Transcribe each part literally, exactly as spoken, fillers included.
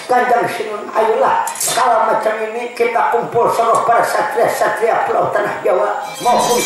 Kanjeng Sunan, ayolah kalau macam ini kita kumpul seluruh para satria-satria Pulau Tanah Jawa maupun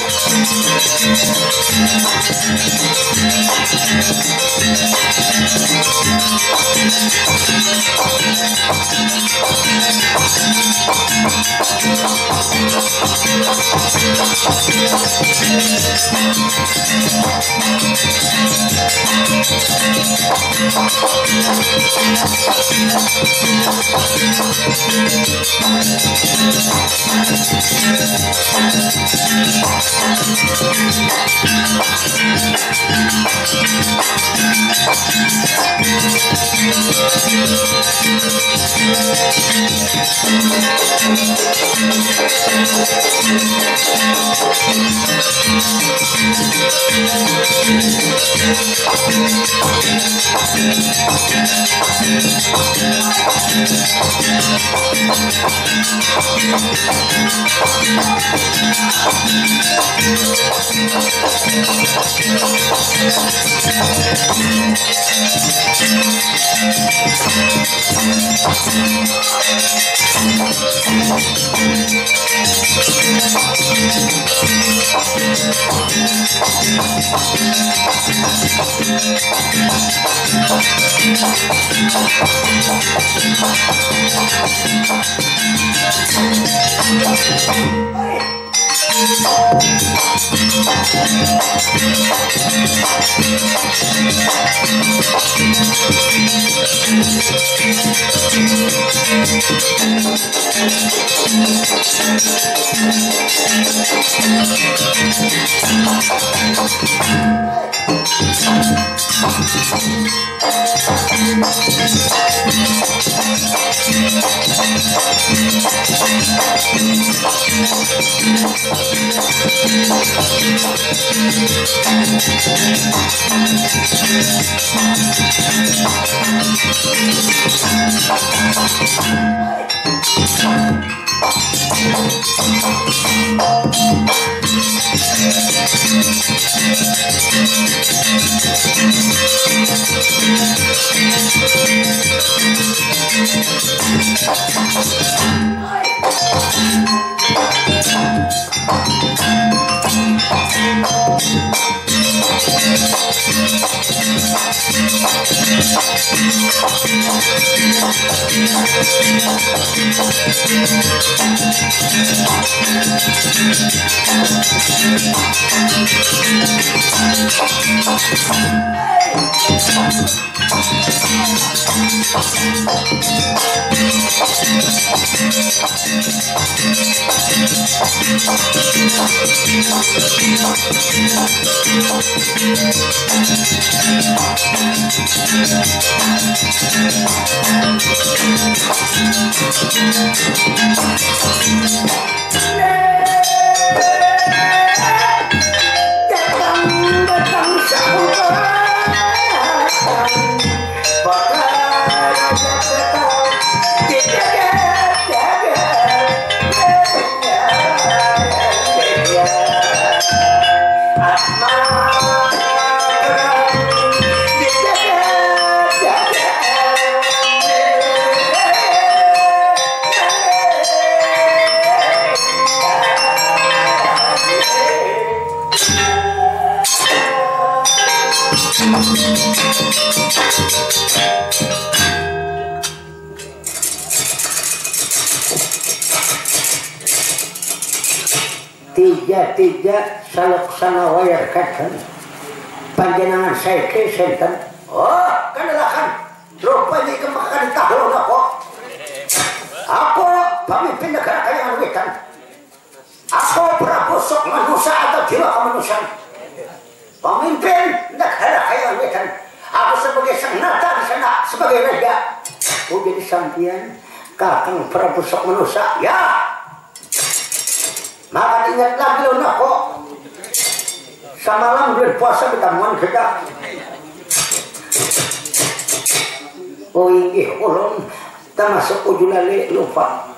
tiga-tiga salaksana wayar katan panjenengan saiki sinten? Oh, kanelakan rupanya kemakan tahu aku aku pemimpin negara Kayangan Wetan, aku Prabu Sok manusia atau jiwa kemanusiaan, pemimpin negara Kayangan Wetan, aku sebagai senata di sana sebagai raja. Aku jadi sampian Kakang Prabu Sok manusia ya. Maka ingat lagi loh nak kok samalam bulan puasa ketemuan kita. Oh inggih ulun termasuk ujulale lupa.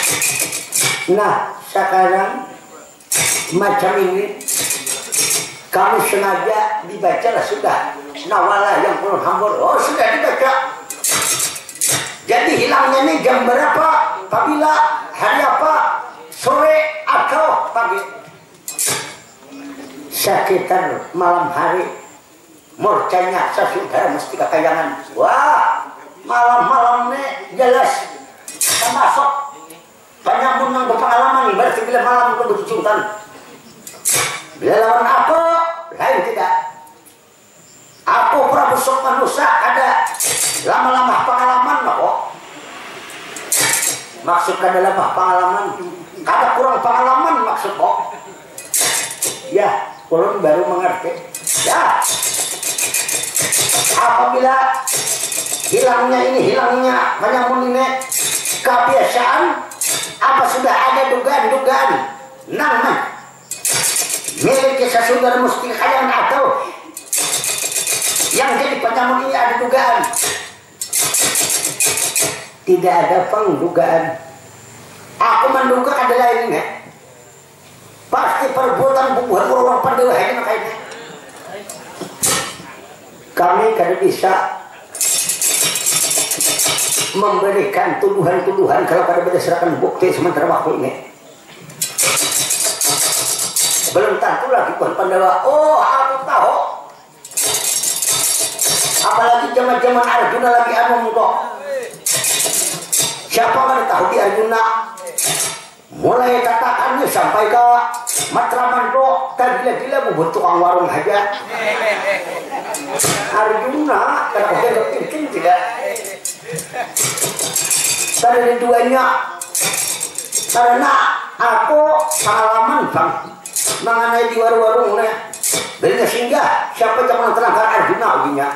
Nah sekarang macam ini Kami sengaja dibaca lah sudah. Nawala yang puluh hambur. Oh sudah dibaca. Jadi hilangnya ini jam berapa? Apabila hari apa? Sore atau pagi? Sekitar malam hari. Murcanya saudara mesti kekayangan. Wah, malam-malam ini jelas termasuk banyak yang berpengalaman. Berarti bila malam itu bercucutan. Bila lawan aku, lain tidak. Aku Prabu Sukmanusa ada lama-lama pengalaman kok. Maksud ada lama pengalaman, kada kurang pengalaman maksud kok. Ya, kurang baru mengerti. Ya, apabila hilangnya ini hilangnya penyamun ini kebiasaan, apa sudah ada dugaan-dugaan nang milik saudara mesti kalian atau yang jadi penyamun ini ada dugaan? Tidak ada pengdugaan. Aku menduga ada lainnya. Pasti perbuatan bubuhan orang pandewa ini makanya. Kami kada bisa memberikan tuduhan-tuduhan kalau kada berdasarkan bukti sementara waktu ini. Belum tentu lagi bukan pandewa. Oh, aku tahu. Apalagi zaman-zaman Arjuna lagi anu kok. Siapa kan tahu di Arjuna? Mulai katakannya sampai ke Matraman kok, tergila-gila membuat tukang warung aja. Arjuna karena kau mungkin tidak. Dari duanya, karena aku pengalaman bang mengenai di warung-warung nih. Belinya singgah, siapa yang menerangkan Arjuna ujinya?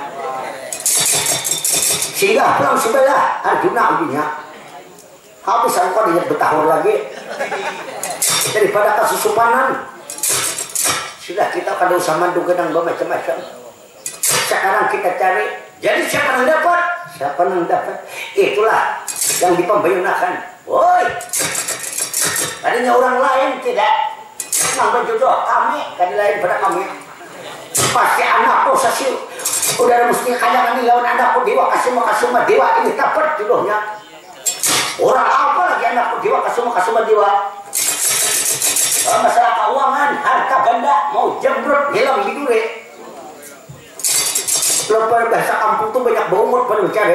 Singgah pulang sebelah Arjuna ujinya. Habis aku dia bertahun lagi daripada kesusupanan. Sudah kita kada usah mandu gedang macam-macam. Sekarang kita cari. Jadi siapa yang dapat? Siapa yang dapat? Itulah yang dipembayunakan. Woi, tadinya orang lain tidak nambah jodoh kami, kali lain pada kami. Pasti anakku sasi udah mesti kayangan nih lawan anakku dewa kasih mau kasih mah dewa ini dapat jodohnya. Orang apa lagi anakku dewa kasih mau kasih mah dewa. Kalau masalah keuangan, harta benda mau jembrut hilang di dure. Lepas bahasa kampung tuh banyak baumur pada mencari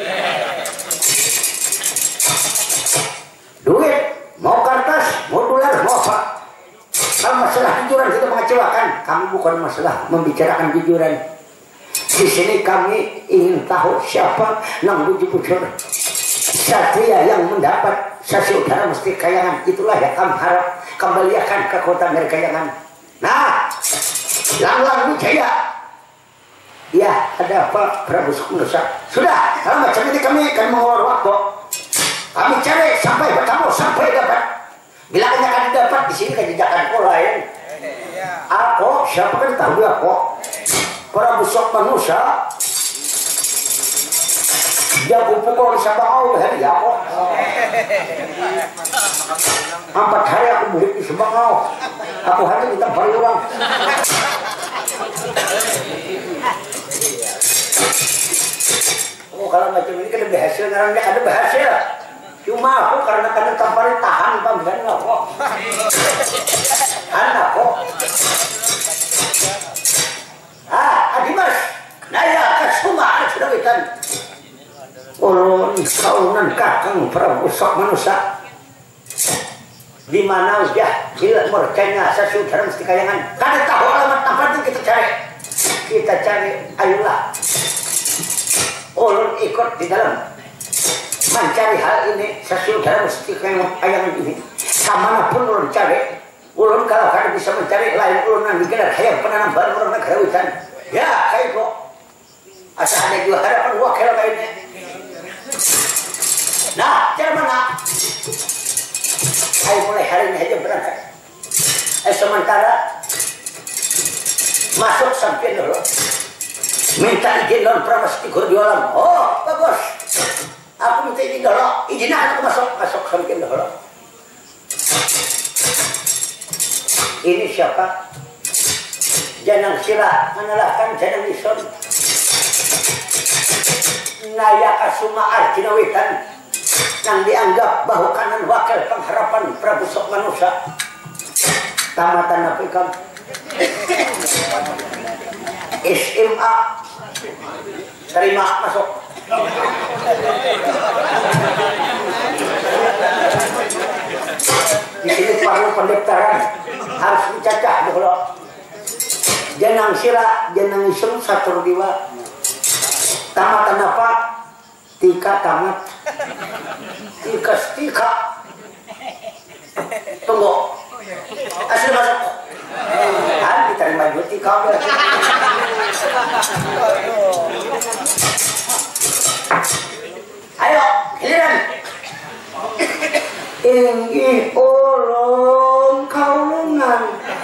duit, mau kertas, mau dolar, mau apa. Kalau masalah jujuran kita mengecewakan, kami bukan masalah membicarakan jujuran. Di sini kami ingin tahu siapa yang bujur-bujur. Satria yang mendapat saudara mesti kayangan. Itulah yang kami harap kembalikan ke kota Merkayangan. Nah, Langlang Wijaya. Ya, ada apa Prabu Sukmanusa? Sudah, kalau macam ini kami akan mengulur waktu. Kami cari sampai bertemu, sampai dapat. Bila hanya akan dapat di sini kejejakan kau lain. Aku, siapa kan tahu aku? Prabu Sukmanusa. Dia pukul di Sabangau hari aku. Empat hari aku murid di Sabangau. Aku hanya minta balik orang. Oh kalau macam ini kan lebih hasil, karena dia ada berhasil. Cuma aku karena karena tampari tahan panggilan aku. Anak aku. Ah, Adimas, naya kasuma sudah ikan. Ulun kaunan kakang Prabu Sukmanusa. Di mana udah bila merkanya saudara mesti kayangan. Kada tahu alamat tempat yang kita cari. Kita cari, ayolah. Ulun ikut di dalam mencari hal ini. Saudara mesti kayangan ini. Kamanapun ulun cari, ulun kalau kada bisa mencari lain ulun yang digelar hayang penanam baru orang negara hutan. Ya, saya kok. Asal ada juga harapan wakil lainnya. Nah, cara mana? Ayo mulai hari ini aja berangkat. Eh sementara masuk sampai dulu. Minta izin non Pramesti Gurdiolam. Oh, bagus. Aku minta izin dulu. Izin aku masuk, masuk sampai dulu. Ini siapa? janang sila manalahkan janang ison naya kasuma arjina wetan yang dianggap bahu kanan wakil pengharapan Prabu Sokmanusa tamatan apa ikam S M A terima masuk di sini perlu pendaftaran harus dicacah dulu janang sila janang isun satu diwa tamatan apa tika tamat tika tika tunggu asli masuk kan diterima juga tika ayo giliran inggi ulung kaulungan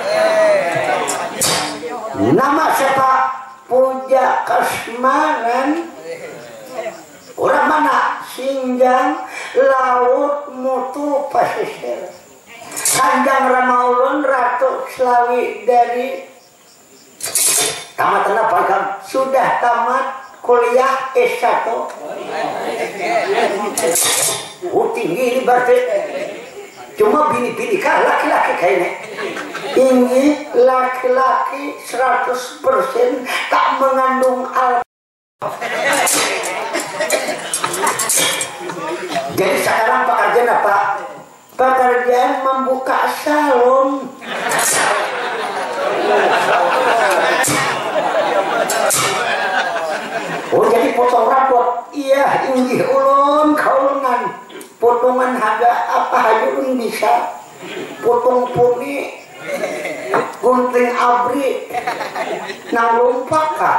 nama siapa Puja Kasmaran orang mana Sinjang Laut Mutu Pasisir Kanjang Ramaulun Ratu Slawi dari tamat apa kan sudah tamat kuliah S satu oh tinggi ini berarti cuma bini-bini kah laki-laki kayaknya ini laki-laki seratus persen tak mengandung alkohol jadi sekarang pekerjaan apa? Pekerjaan membuka salon oh jadi potong rambut iya ini ulun kaulungan potongan harga apa aja ulun bisa potong puni gunting abri nang lompak kak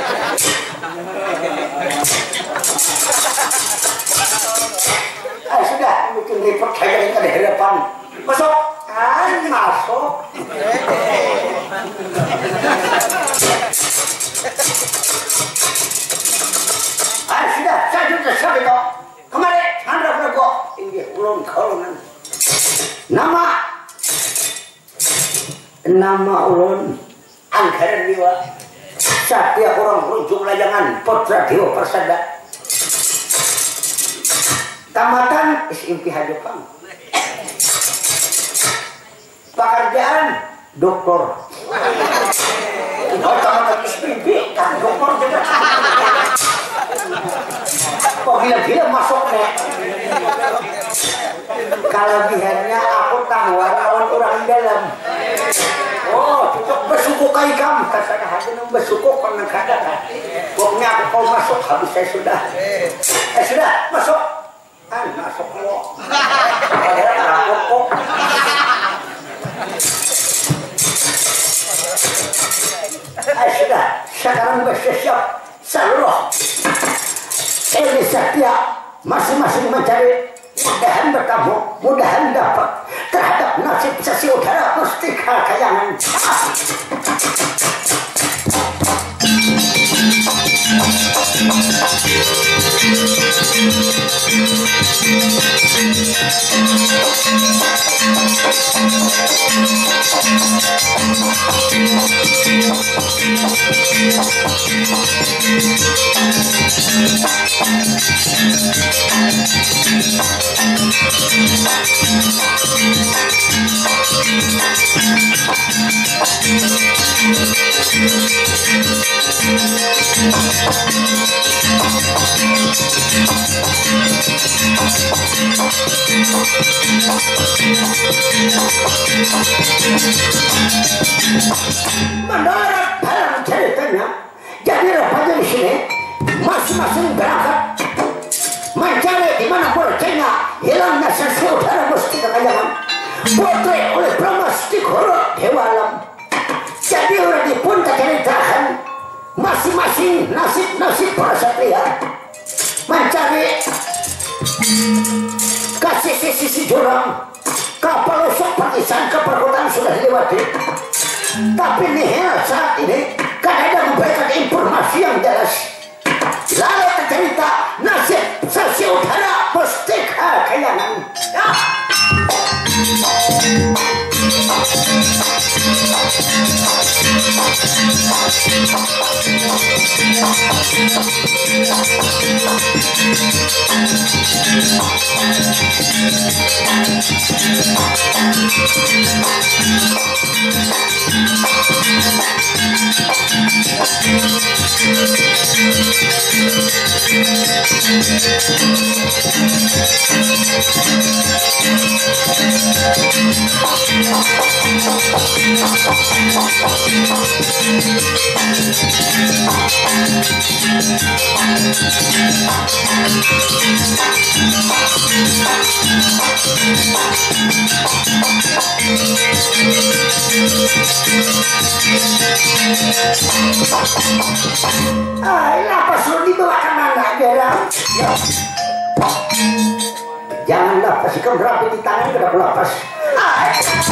ah sudah bikin report saya yang ada hadapan masuk kan masuk ah sudah saya sudah siap itu kemari anda berlaku ini ulun kaulungan nama nama ulun Anggaran Dewa Satya orang runjuk lajangan Putra Dewa Persada tamatan S M P Hadapang pekerjaan doktor oh tamatan S M P kan doktor juga kok gila-gila masuknya kelebihannya aku tawar lawan orang dalam oh cocok bersuku kaikam kasana hati nang bersuku pernah kada kan pokoknya aku kalau masuk habis saya sudah eh sudah masuk kan masuk lo padahal aku kok eh sudah sekarang bersiap seluruh ini Satya masing-masing mencari mudahan bertemu, mudahan dapat terhadap nasib sesi udara mustika kayangan. Menurut dalam ceritanya, jadi rupanya di sini masing-masing berangkat mencari di mana borcengnya hilangnya sesaudara mustika kayangan putri oleh Brahma Stikoro Dewa Alam. Jadi orang dipun ceritakan masing-masing nasib-nasib para satria mencari ke sisi-sisi jurang kapal usuk partisan ke perkotaan sudah dilewati. Tapi nih saat ini kan ada memberikan informasi yang jelas. Lalu tercerita nasib sesi udara mustika kayangan. Ya. Ah, lapas lu dibawa kemana Gerang? Ya. Jangan lapas, kamu rapi di tangan kenapa lapas? Ah.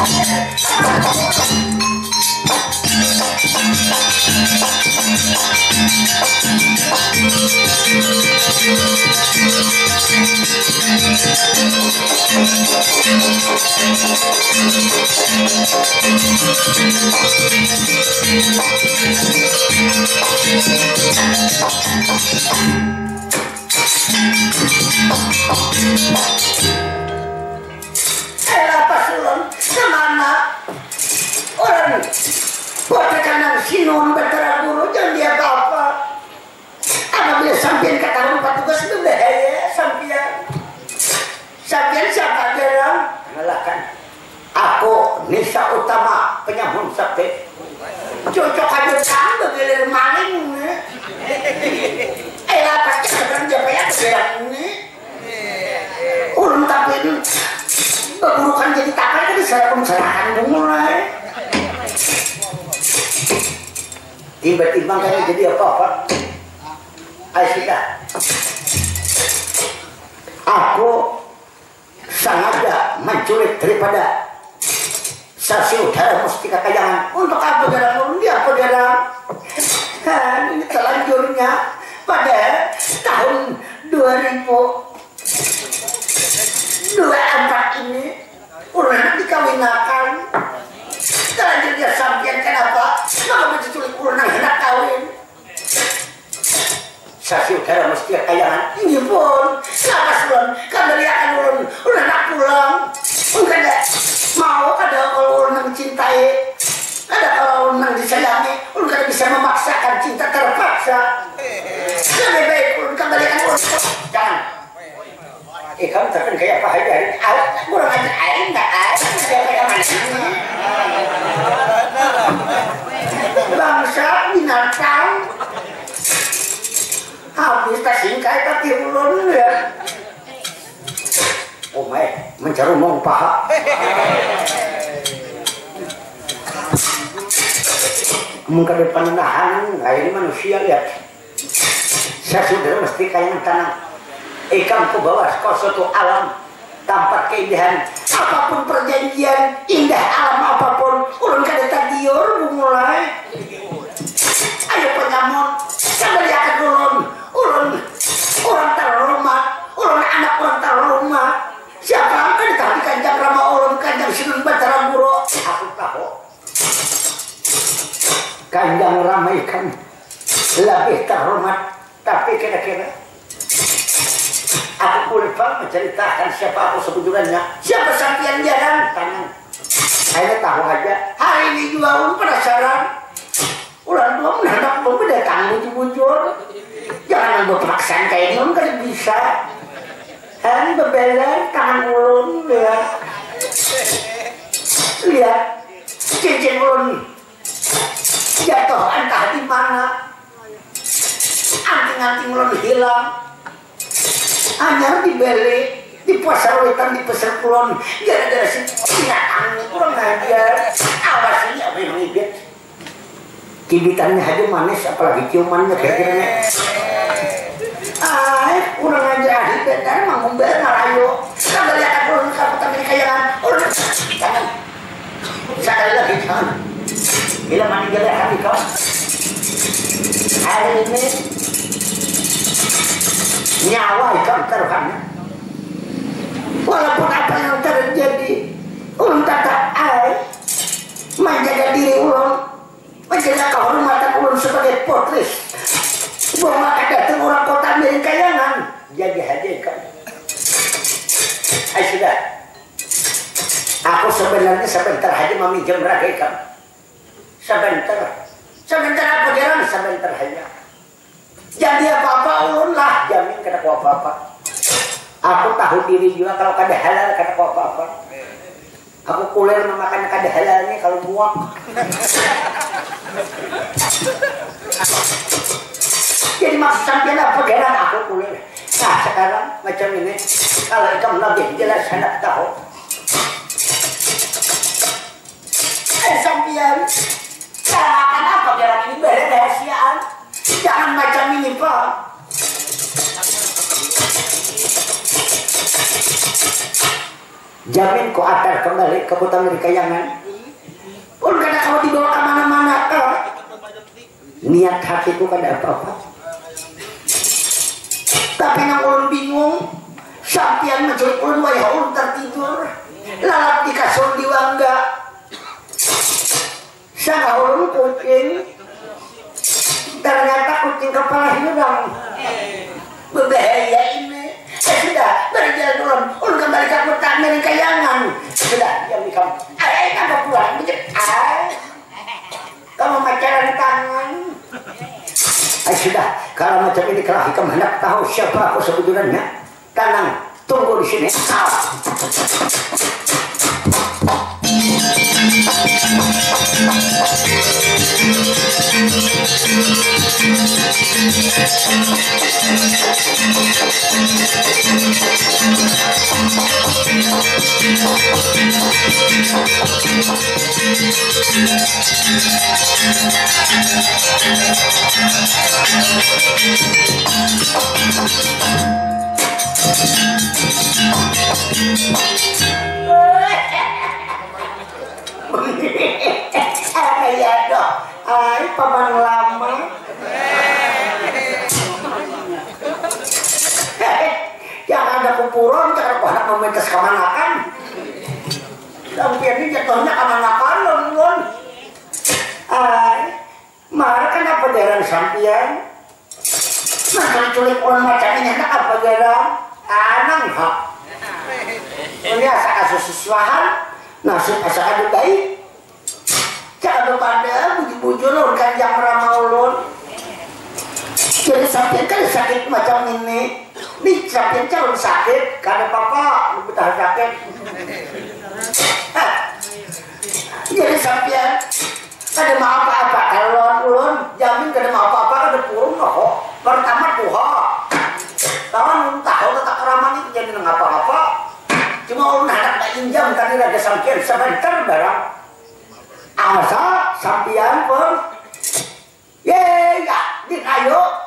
Eh, lapas lu kemana? Orang bocah kanang sinon berterang guru jangan dia apa-apa. Apabila sampian kata rumah tugas itu bahaya sampian. Sampian siapa Gerang? Mengalahkan. Aku Nisa Utama penyambung sakti. Cocok aja kan begilir maling. Eh lapasnya sekarang siapa ya Gerang ini? Ulun tapi ini berburukan jadi tapar kan saya pun serahkan mulai. Tiba-tiba kayaknya jadi apa-apa. Ayo sudah. Aku sengaja menculik daripada Sasi Udara Mustika Kayangan. Untuk apa Gerang? Ini apa Gerang? Dan ini selanjutnya pada tahun dua ribu dua puluh empat ini ulun dikawinakan. Selanjutnya sampian kenapa? Maka menculik ulun yang hendak kawin. Sasi Udara Mustika Kayangan ini pun lapas ulun kembali akan ulun ulun hendak pulang. Mungkin mau ada kalau ulun mencintai, ada kalau ulun disayangi, ulun kan bisa memaksakan cinta terpaksa. Lebih baik ulun kembalikan ulun. Jangan. Eh kamu terken kayak apa aja? Alat kurang aja air enggak air. Kayak mana ini? Bangsa binatang. Habis tak singkai tapi ulun ya. Oh my, mencari mong paha. Mungkin depan nahan, ini manusia lihat. Saya sudah mesti kayak tanah. Ikan ke bawah kau suatu alam tanpa keindahan apapun perjanjian indah alam apapun ulun kada tadiur mulai. Ayo penyamun kembali akan ulun ulun orang terhormat ulun anak orang terhormat. Siapa kan tadi kanjang Rama ulun kanjang Sinun Batara Guru. Aku tahu Kanjang Rama ikan lebih terhormat, tapi kira-kira aku lupa menceritakan siapa aku sebetulnya. Siapa sampian dia kan? Tangan. Saya tahu aja. Hari ini juga ulun penasaran. Ulang tua menhendak belum datang bujur-bujur. Jangan berperaksaan kayak ini, ulun kan bisa. Hari bebeler tangan ulun lihat. Lihat cincin ulun jatuh entah di mana. Anting-anting ulun hilang. Hanya dibeli di pasar wetan di pasar kulon gara-gara si binatang kurang ajar. Awas ini apa yang ngibet kibitannya aja manis apalagi ciumannya kira-kiranya. Ah kurang ajar hibet dan mengumbar ngarayo sambil lihat aku kamu tapi kayangan urut jangan sekali lagi jangan bila meninggal hati kau hari ini nyawa ikan taruhannya. Walaupun apa yang terjadi ulun tetap air menjaga diri ulun menjaga kehormatan ulun sebagai potris. Bahwa akan datang orang kota miring kayangan jadi hadirkan. Ayo sudah. Aku sebenarnya sebentar aja meminjam rakyat. Sebentar. Sebentar apa jalan sebentar aja. Jadi apa-apa ulun lah jamin kena ku apa-apa. Aku tahu diri juga kalau kada halal kena ku apa-apa. Aku kuler memakan kada halalnya kalau muak. Jadi maksud sampean apa geran aku kuler. Nah sekarang macam ini kalau kamu lebih jelas hendak tahu. Eh sampean cara makan apa geran ini beda rahasiaan. Jangan macam ini Pak. Jamin kau akan kembali ke kota Kayangan. Pun karena kau dibawa kemana-mana kau. Niat hatiku kada apa-apa. Tapi yang ulun bingung. Sampian menculik ulun wayah ulun tertidur. Lalap di kasur diwangga. Sangka ulun kucing. Ternyata kucing kepala hilang. Berbahaya ini. Eh sudah, berjalan ulun. Ulun kembali ke kota Kayangan. Sudah, diam di kamu. Ayo, kamu pulang. Ayo. Kamu macaran tangan. Ayo sudah, kalau macam ini kelahi kamu hendak tahu siapa aku sebetulnya. Tenang, tunggu di sini. Ya doh, ay paman lama. Yang ada kupuron, cara kau nak memintas kemanakan. Sampai ini jatuhnya kemanakan lon. Ay, marah kan apa jalan sampian? Nah, culik orang macam ini hendak apa jalan? Anang hak. Ini asa kasus siswahan, nasib asa adu baik. Jangan pada buji-buji ulun kan yang ramah ulun. Jadi sampai kan sakit macam ini. Nih sampai calon sakit, karena papa lebih tahan sakit. Jadi sampai kada mau apa-apa kalau ulun jamin kada mau apa-apa kada purun kok. Pertama tuha. Kawan tahu tetap ramah ini jadi ngapa-apa. Cuma ulun hendak injam tadi ada sampai sebentar barang. Asa sampian pun ye ya din ayo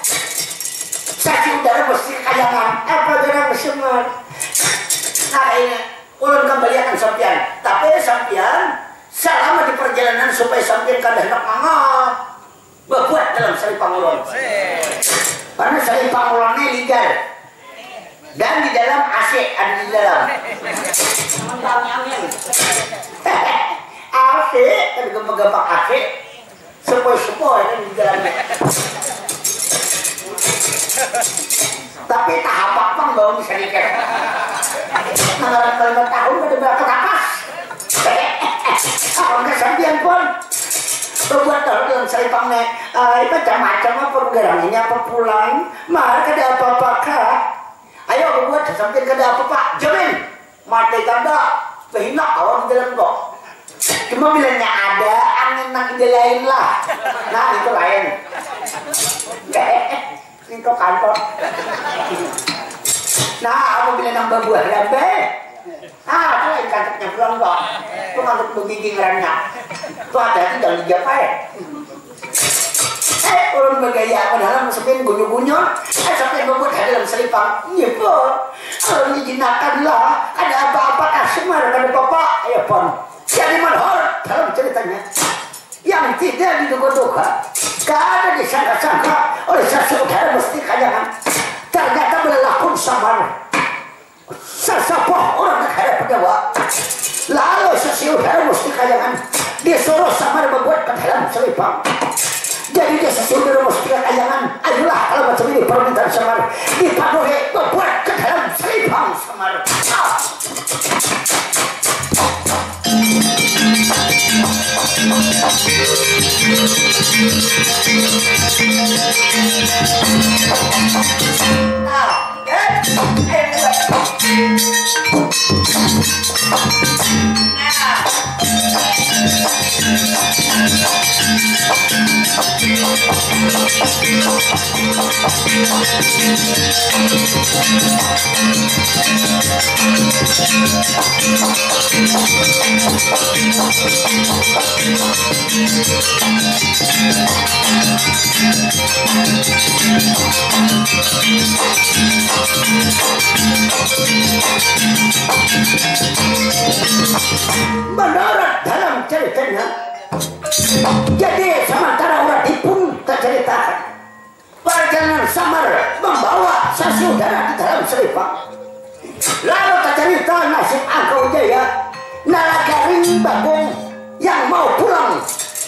saksi udara mesti kayangan apa udara bersemar. Nah ini ulun kembali akan sampian tapi sampian selama di perjalanan supaya sampian kada hendak mangat berbuat dalam selipang ulun karena selipang ulunnya ligar dan di dalam A C ada di dalam A C, kan gempa-gempa A C sepoi-sepoi kan di jalannya. Tapi tak apa-apa nggak bisa dikira. Mengarang kalimat tahun ada berapa tapas? Apa nggak sampian pun? Berbuat tahu dalam selipangnya. Macam-macam apa pergerangannya apa pulang? Marah kada apa-apa kah? Ayo berbuat sampian kada apa-apa. Jamin mati kada. Kehina awal di dalam kok. Cuma bilangnya ada angin nak ide lain lah. Nah itu lain. Itu kantor. Nah aku bilang nambah buah lambe. Ah itu lain kantornya pulang kok. Itu kantor begiging ranyak. Itu hati-hati jangan dijapa ya. Eh orang bergaya padahal masukin gunyo-gunyo. Eh sampai membuat hati dalam selipang. Iya po. Kalau dijinakan lah. Ada apa-apa kasumar kada bapak. Ayo pon. Jadi manhor dalam ceritanya yang tidak diduga-duga, karena disangka-sangka oleh saudara mesti kayangan ternyata berlaku samar sesepuh orang negara Pendawa. Lalu saudara mesti kayangan disuruh samar membuat ke dalam Selipang. Jadi dia sesuai rumus kayangan. Ayolah kalau macam ini permintaan Semar dipaduhi membuat ke dalam Selipang Semar. Ah. Nah, eh, eh, menurut dalam ceritanya, jadi sementara orang dipun terceritakan perjalanan Semar membawa saudara di dalam Selipang. Lalu tercerita nasib Angkau Jaya Nalagaring Bagong yang mau pulang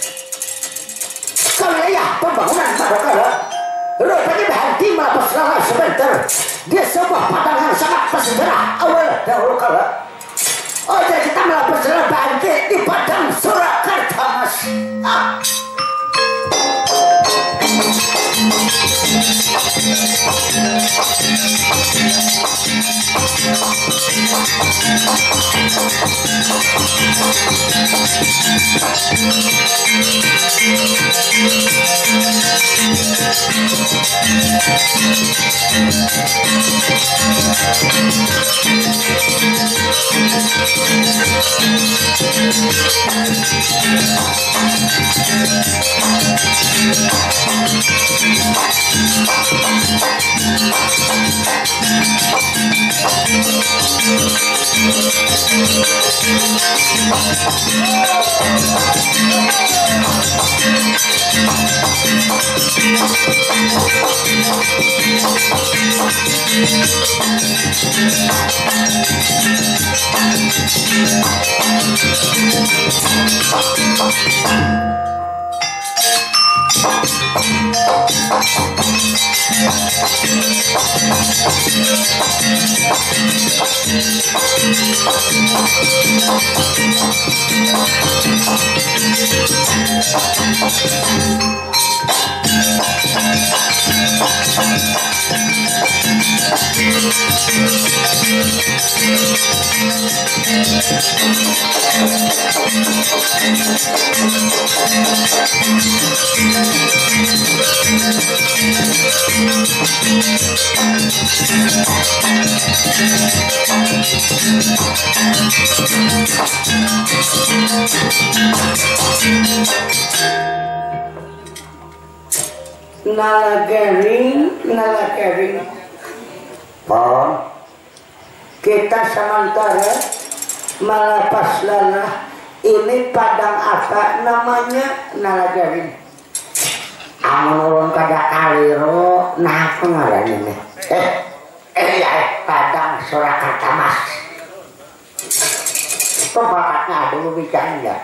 ke wilayah pembangunan Madukara. Rupanya berhenti melepas lala sebentar di sebuah padang yang sangat bersejarah awal dahulu kala. Oh, jadi kita melepas lala berhenti di padang Surakarta, Mas. Ah. Nalagaring, Nalagaring. Oh, kita sementara melepas lelah. Ini padang apa namanya? Nalagaring. Amun kada kaliro, nah pengaran ini. Eh, eh ya, padang Surakarta, Mas. Pembakatnya dulu bicara ya.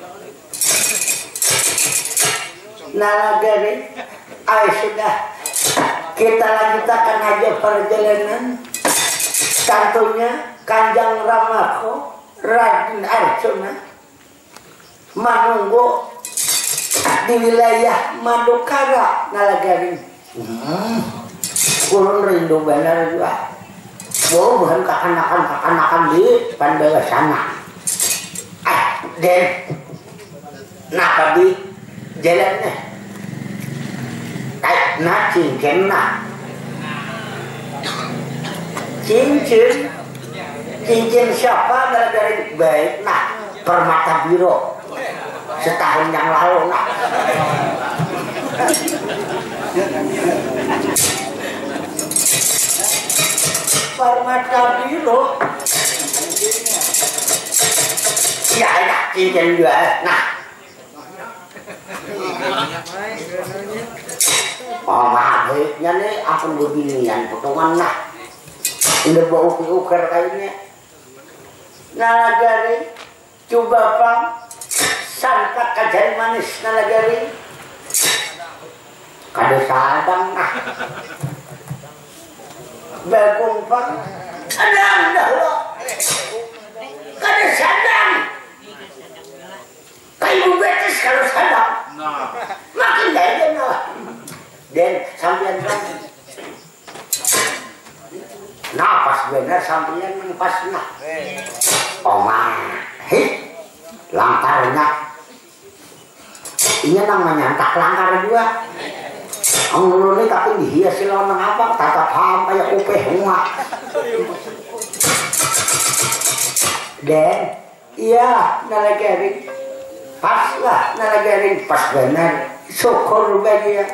Nalagaring. Ayo sudah, kita lanjutkan aja perjalanan. Tentunya Kanjeng Ramako, Raden Arjuna menunggu di wilayah Madukara. Nalagaring. Hmm. Kurun rindu benar juga. Oh, bukan kekanakan-kekanakan di Pandawa sana. Ah, Den, napa di jalannya? Nah, cincin nah cincin cincin siapa dari baik nah permata biru setahun yang lalu nah permata biru ya enak cincin juga nah oh maafnya nih ampun beginian potongan nah udah bau uker kayaknya. Nalagaring coba pang santa kajan manis nalagari kada sadang nah bagong pang adang dahlo kada sadang kayu betes kalau sadang makin daya nah dan sampean kan nah pas bener sampean yang pas nah omah hei langkarnya ini namanya tak langkar juga ngulurnya tapi dihiasi lawan apa tatap ham kayak kupeh semua dan iya nalagaring pas lah nalagaring pas benar syukur bahagia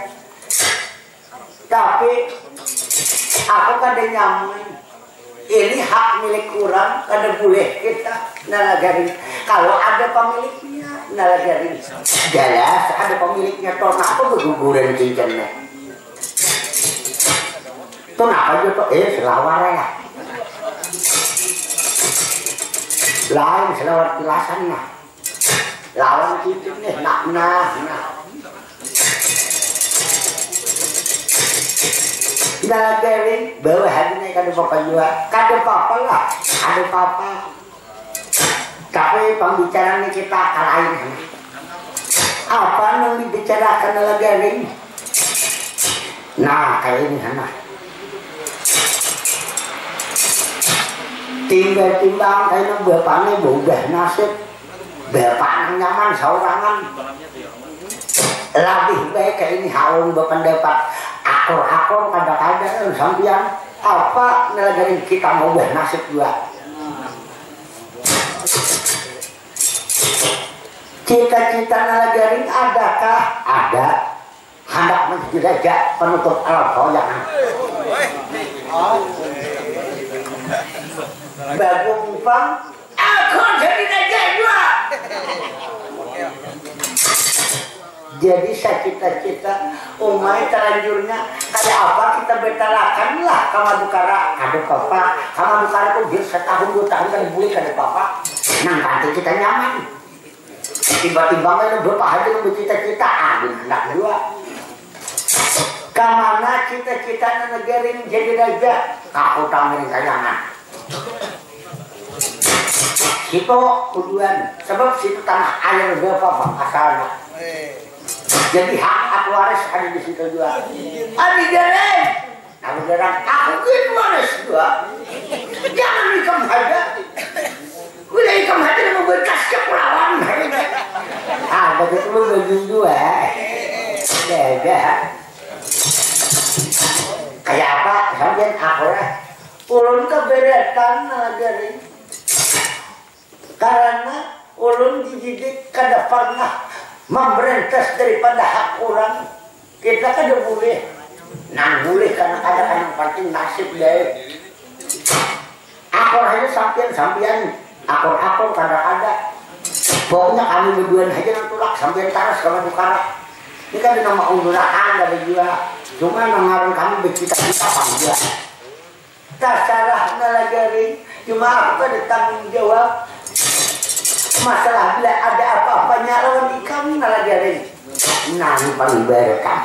tapi aku kada nyaman ini hak milik kurang kada boleh kita nalagaring kalau ada pemiliknya nalagaring jelas ada pemiliknya toh apa berguguran cincinnya toh apa aja toh eh selawar ya lain selawar kilasan lah lawan cincinnya nak nah nah nalagaring bawa hatinya kada apa juga kada apa lah kada apa tapi pembicaraan kita kalahin apa yang dibicarakan nalagaring nah kayak ini sana timbang-timbang kayak bapaknya budah nasib bapak nyaman saurangan lebih baik kayak ini haun berpendapat akor-akor kadang-kadang sampian apa nalagaring kita mau buah nasib juga cita-cita nalagaring adakah ada hendak menjadi penutup alam koyangan bagong pang aku jadi raja juga jadi saya cita-cita umai terlanjurnya ada apa kita betalakan lah kama dukara ada papa kama dukara itu biar setahun dua tahun kan boleh kada papa nang nanti kita nyaman tiba-tiba kan berapa hari itu cita-cita aduh hendak dua kamana cita-cita nagaring jadi raja aku tamuin kayangan situ tujuan sebab situ tanah air berapa asalnya jadi hak aku waris ada di situ juga ada jalan aku jalan aku kan waris juga jangan ikam aja udah ikam aja mau berkas kepulauan ah begitu lu bagian dua beda kayak apa sampean aku lah ulun keberetan nalagaring karena ulun dididik kada pernah memberantas daripada hak orang kita kada boleh nang boleh karena kadang-kadang penting nasib deh akor aja sampian-sampian akor-akor kadang-kadang pokoknya kami berduaan aja nang tulak sampian taras kalau dukara ini kan nama unduraan dari juga cuma nangaran kami bercita-cita panjang terserah nalagaring cuma aku ada tanggung jawab masalah bila ada apa-apanya lawan ikam nalagaring nah ini paling berkah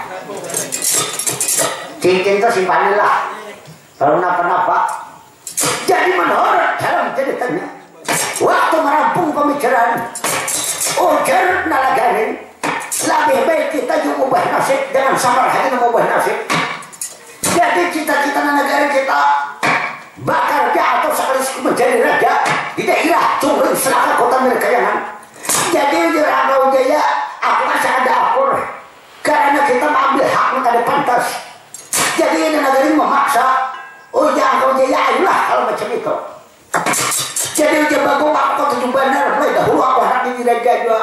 cincin itu simpanilah kalau napa-napa jadi menurut dalam ceritanya waktu merampung pembicaraan ujar nalagaring lebih baik kita juga ubah nasib dengan samar hati mengubah nasib jadi cita-cita nalagaring kita bakar dia atau sekaligus menjadi raja di daerah Cungkring Selatan Kota Mirkayangan jadi di Rangkau Jaya aku masih ada akur karena kita mengambil hak yang ada pantas jadi ini nalagaring memaksa oh ya Rangkau Jaya ayolah kalau macam itu jadi ujian bagus aku tujuh benar mulai dahulu aku harap ini raja juga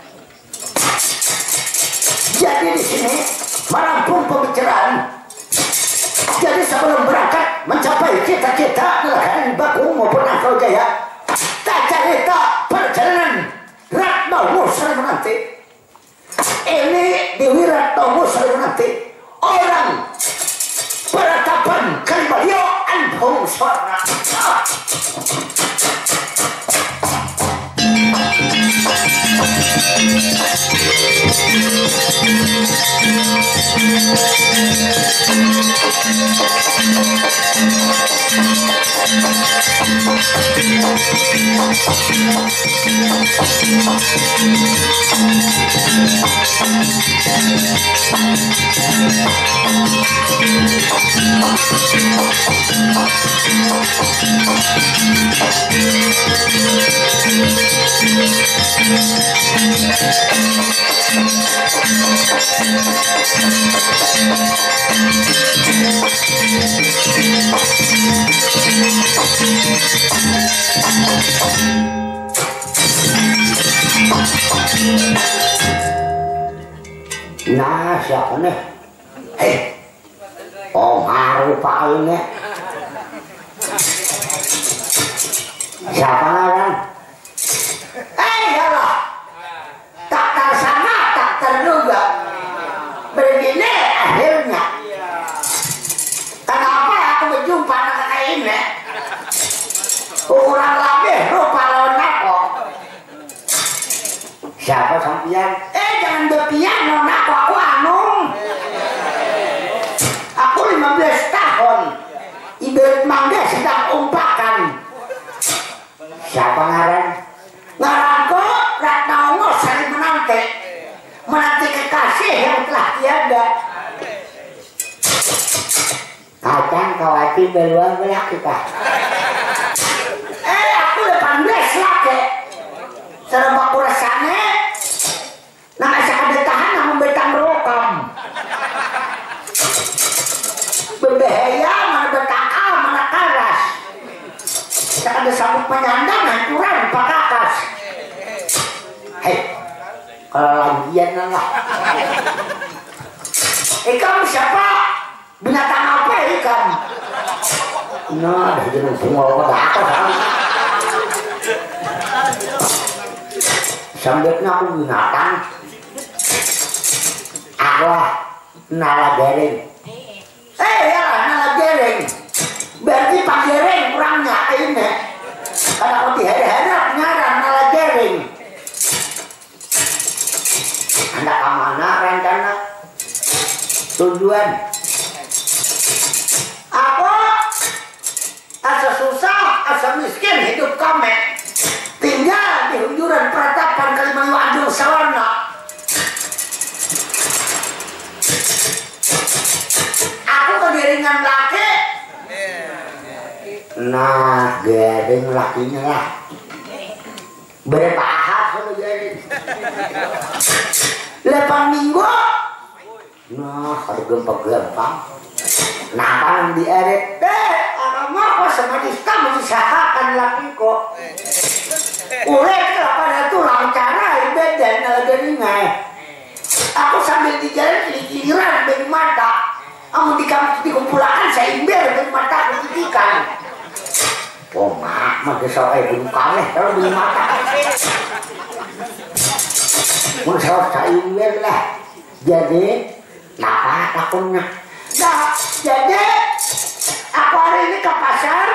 jadi di sini merampung pembicaraan jadi sebelum berangkat mencapai cita-cita nalagaring Bagong maupun Rangkau Jaya tak cerita perjalanan Ratno Musri nanti ini Dewi Ratno Musri nanti orang peratapan Kalibalio Anhung Swarna ah. Nah, siapa nih? Hei, oh haru pak ini. Siapa ngaran? Eh, yalah. Tak tersama, tak terduga. Begini akhirnya. Kenapa aku berjumpa dengan kayak ini? Kurang lebih rupa lawan aku. Siapa sampian? Eh, jangan berpian lawan aku, aku anung. Aku lima belas tahun. Ibarat mangga sedang umpakan. Siapa ngaran? Ngaranku Ratnaungo Sari Menanti. Menanti kekasih yang telah tiada. Kacang kawati beluang belaki kah? Eh, aku delapan belas laki. Serba aku rasanya nang asa kada tahan namun betang rokam. Berbahaya mana betangkal mana karas. Kita kada sambut penyandang hancuran pakakas. Hei, kalau lagian lah. Eh, kamu siapa? Binatang apa ikan? Nah, dah jangan semua orang datang. Sambutnya aku binatang. Aku nala gereng. Eh ya, nala gereng. Berarti pak gereng kurangnya ini. Karena aku diharap-harap nyaran nala gereng. Anda kemana rencana? Tujuan? Aku asa susah, asa miskin hidup kami. Tinggal di hujuran peratapan Kalimantan Agung Sawana. Aku kegeringan laki. Nah, gering lakinya lah. Berapa ahad kalau gering? Lepas minggu. Nah, kalau gempa-gempa. Nah, kan di eret deh. Aku mau sama Dista mengusahakan lakiku. Urek pada tulang cara beda nalagarinya. Aku sambil di jalan kiri-kiriran dari mata. Aku di kampus dikumpulkan saya imber dari mata ketikan. Oh mak, mak soal belum kalah kalau beli mata. Mau saya imber lah. Jadi, apa takutnya? Nah, jadi aku hari ini ke pasar.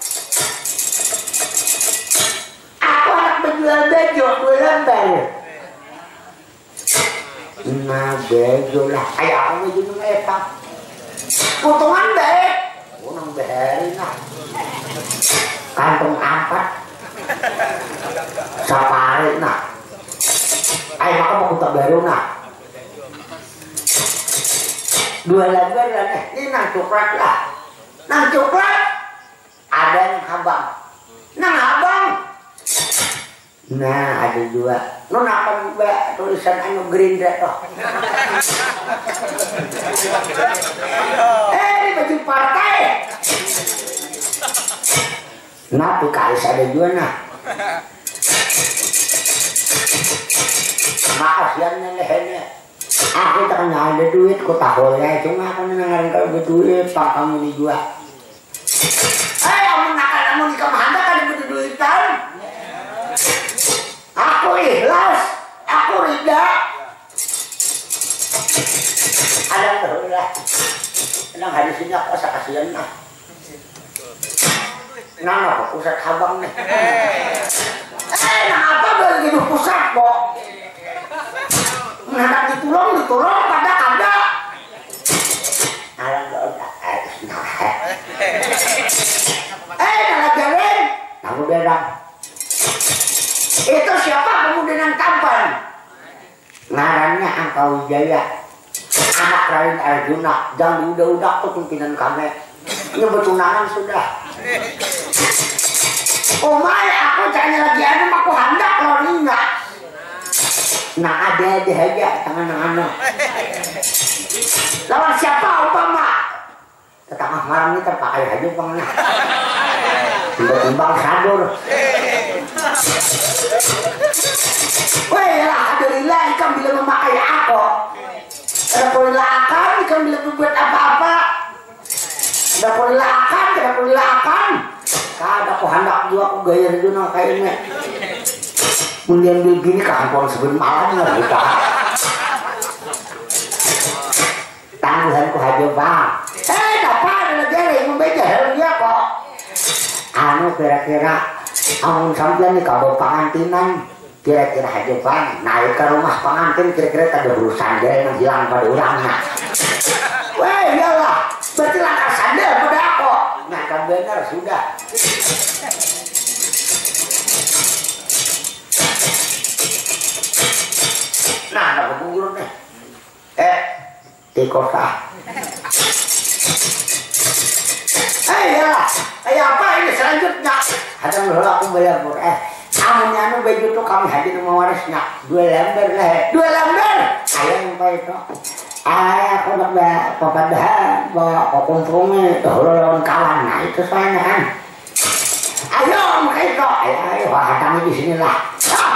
Aku anak menjual bejo, dua lembar. Nah, bejo lah. Kayak aku bejo nung etak. Potongan baik. Oh, nung beherin lah. Kantong empat. Sapari nah. Ayo maka mau kutak baru nah. Dua lembar lah nih. Ini nang coklat lah. Nang coklat. Ada yang abang. Nang abang. Nah, ada dua. Nun apa mbak tulisan anu Gerindra toh. Eh, ini baju partai. Nah, Pikaris ada dua nah. Makasiannya lehernya. Aku tak kenal ada duit, ku tahu ya. Cuma aku nengarin kalau ada duit, pak kamu ini juga. Eh, kamu nakal kamu di kemana kan butuh duitan? Aku ikhlas, aku rida. Ada terus lah. Tenang hadis ini aku rasa kasihan lah. Nana pusat habang nih. Eh, nah apa beli gitu pusat kok? Nggak ditolong, ditolong pada kada. Alang udah, eh, nala jalan, namu derang. Itu siapa pemuda yang tampan? Ngarannya Angka Wijaya, anak lain Arjuna, dan udah-udah tuh pimpinan kami. Ini bertunangan sudah. Oh my, aku cari lagi anu, aku hendak kalau enggak. Nah ada-ada aja tangan-tangan. Lawan siapa Obama? Tetangga malam ini terpakai aja pengena. Tiba-tiba sadur. Weh lah, alhamdulillah ikan bila memakai aku. Ada pulila akan, ikan bila berbuat apa-apa. Ada pulila akan, ada pulila akan. Kada aku hendak juga aku gaya itu nang kayaknya. Kemudian bil gini kan pohon sebelum malam nggak kita. Tangguhanku aja bang. Eh dapat ada jari membeja helmnya kok. Anu kira-kira amun sampean nih kalau pengantinan kira-kira aja bang naik ke rumah pengantin kira-kira ada urusan dia yang hilang pada orangnya. Weh iyalah berarti langkah sandal pada aku. Nah kan benar sudah. Nah, ada kebunggurun nih. Eh, di kota. Eh, iyalah. Eh, apa ini selanjutnya? Ada ngelola aku bayar mur. Eh, kamu nyanu baju tuh kami hadir mewarisnya. Dua lembar lah. Dua lembar. Ayo apa itu? Ayo, aku udah papadahan. Bawa kumpulnya. Tuh, lawan kawan. Nah, itu soalnya kan. Ayo, mereka itu. Ayo, ayo. Wah, hadangnya di sini lah.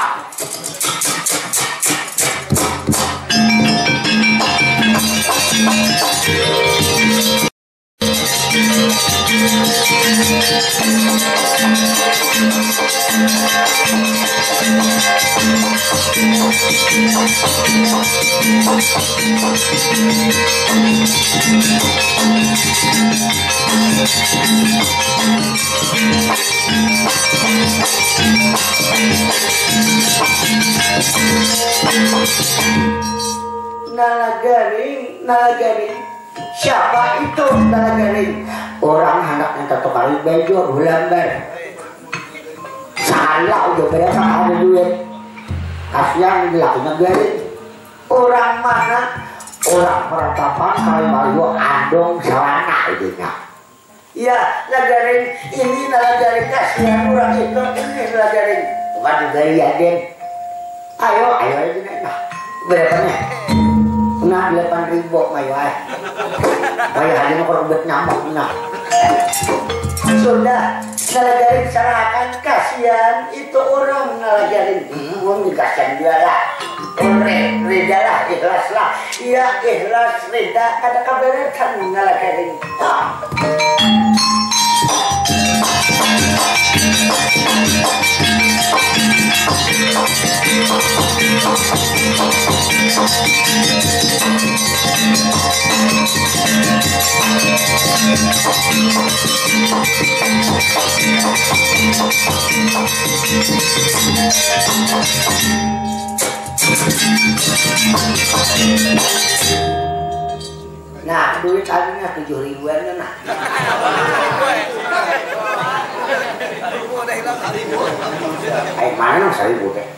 Nalagaring, Nalagaring. Siapa itu Nalagaring? Orang anak yang satu kali bejor lembar. Saya udah berapa ada duit. Kasihan dilakukan Garing. Orang mana? Orang peratapan kali Mario Andong Salana idenya. Ya, Nalagaring ini Nalagaring kasihan orang itu ini Nalagaring. Bukan dari Aden. Ayo, ayo aja nah. Berapanya? Nah, delapan ribu mayo ay. Mayo hanya mau korobet nyamuk nah. Sudah, Nalagaring serahkan kasihan itu orang Nalagaring. Hmm, mau kasihan dia lah. Ore, reda lah, ikhlas lah. Iya, ikhlas, reda. Ada kabarnya kan Nalagaring. Ah. Nah, duit akhirnya tujuh ribuan nah. Ay mana nang seribu teh?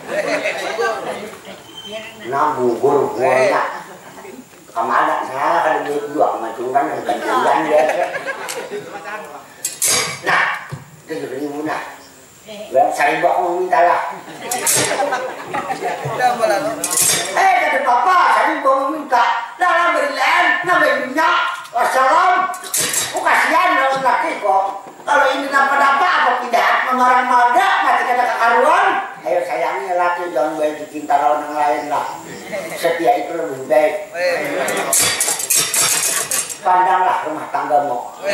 Nah gugur guurnya. Kamada saya kan duit dua macam kan yang kencan dia. Nah, tujuh ribu nah. Biar seribu aku minta lah. Eh kata papa seribu minta. Nah berilan, nah berinya. Wassalam. Aku kasihan kalau laki kok. Kalau ini dapat-dapat apa tidak memarah marga masih kata kekaruan. Ayo sayangi laki jangan baik cinta lawan yang lain lah. Setia itu lebih baik. Pandanglah rumah tanggamu.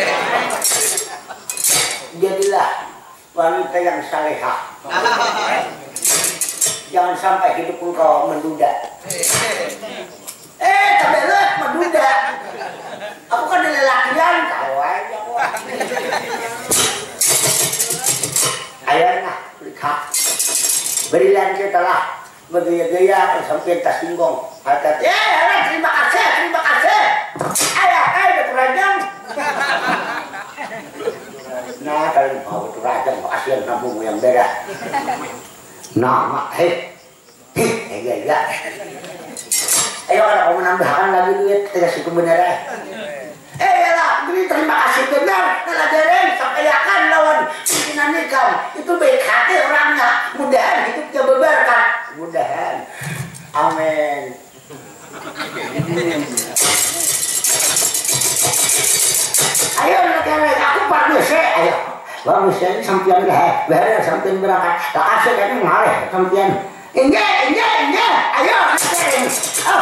Jadilah wanita yang salehah. Jangan sampai hidup engkau menduda. Eh, tabelet menduda. Aku kan dari lakian, tahu aja kok. bergaya-gaya sampai tas singgung. Kata, eh, terima kasih, terima kasih. Ayah, ayah, berajang. Nah, kalau mau berajang, kasihan kamu yang beda. Nama, hei, hei, iya, iya. Ayo, kalau mau menambahkan lagi duit, tidak sih kebenaran. Eh, yalah, beri terima kasih benar. Ngelajarin sampai akan lawan pimpinan nikah. Itu baik hati orangnya. Mudahan hidupnya berberkah. Mudahan. Amin. Ayo, negara, aku permisi. Ayo. Bagus ya, sampian dah. Biar sampian berangkat. Tak asik kan ngalih sampian. Inge, inge, inge. Ayo, negara. Oh.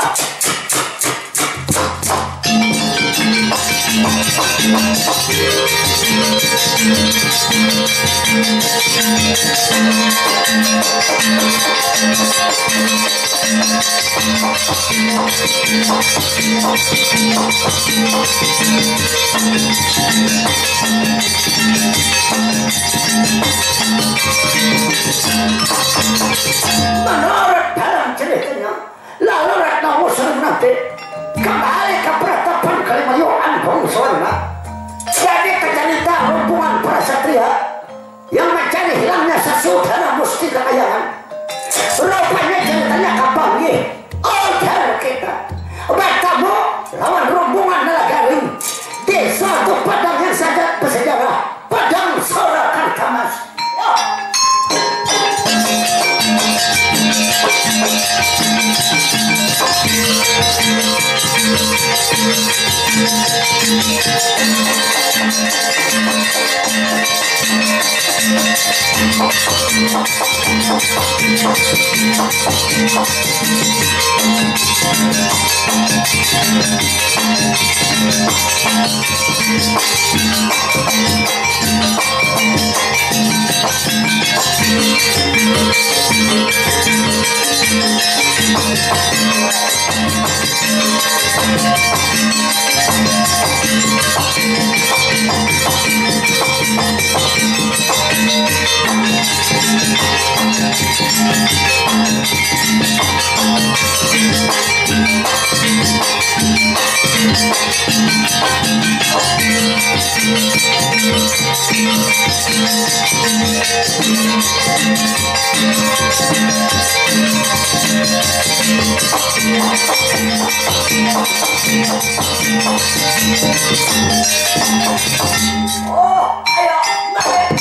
Menurut dalam ceritanya, lalu Ratna Wusana nanti kembali ke peratapan Kalimayuan Bangsawana. Jadi terjadi hubungan para satria yang mencari hilangnya saudara musti kekayaan. Rupanya ceritanya kapangi order kita bertemu lawan rombongan Nalagaring di suatu padang yang sangat bersejarah, Padang Surakarta. Oh. Oh, ayo, naik.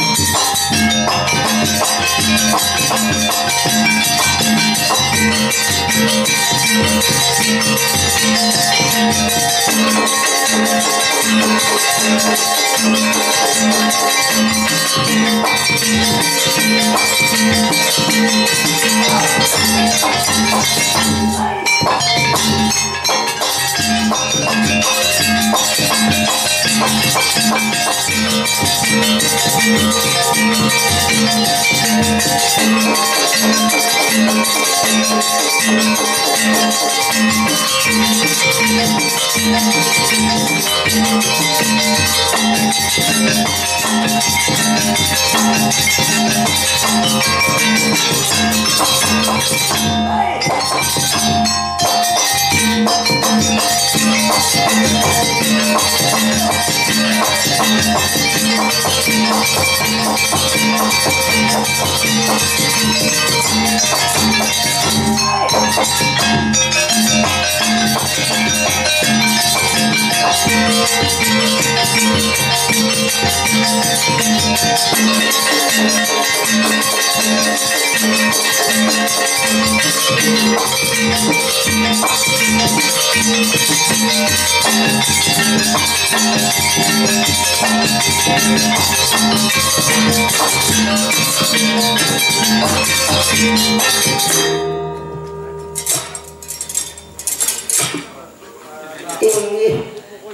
Ini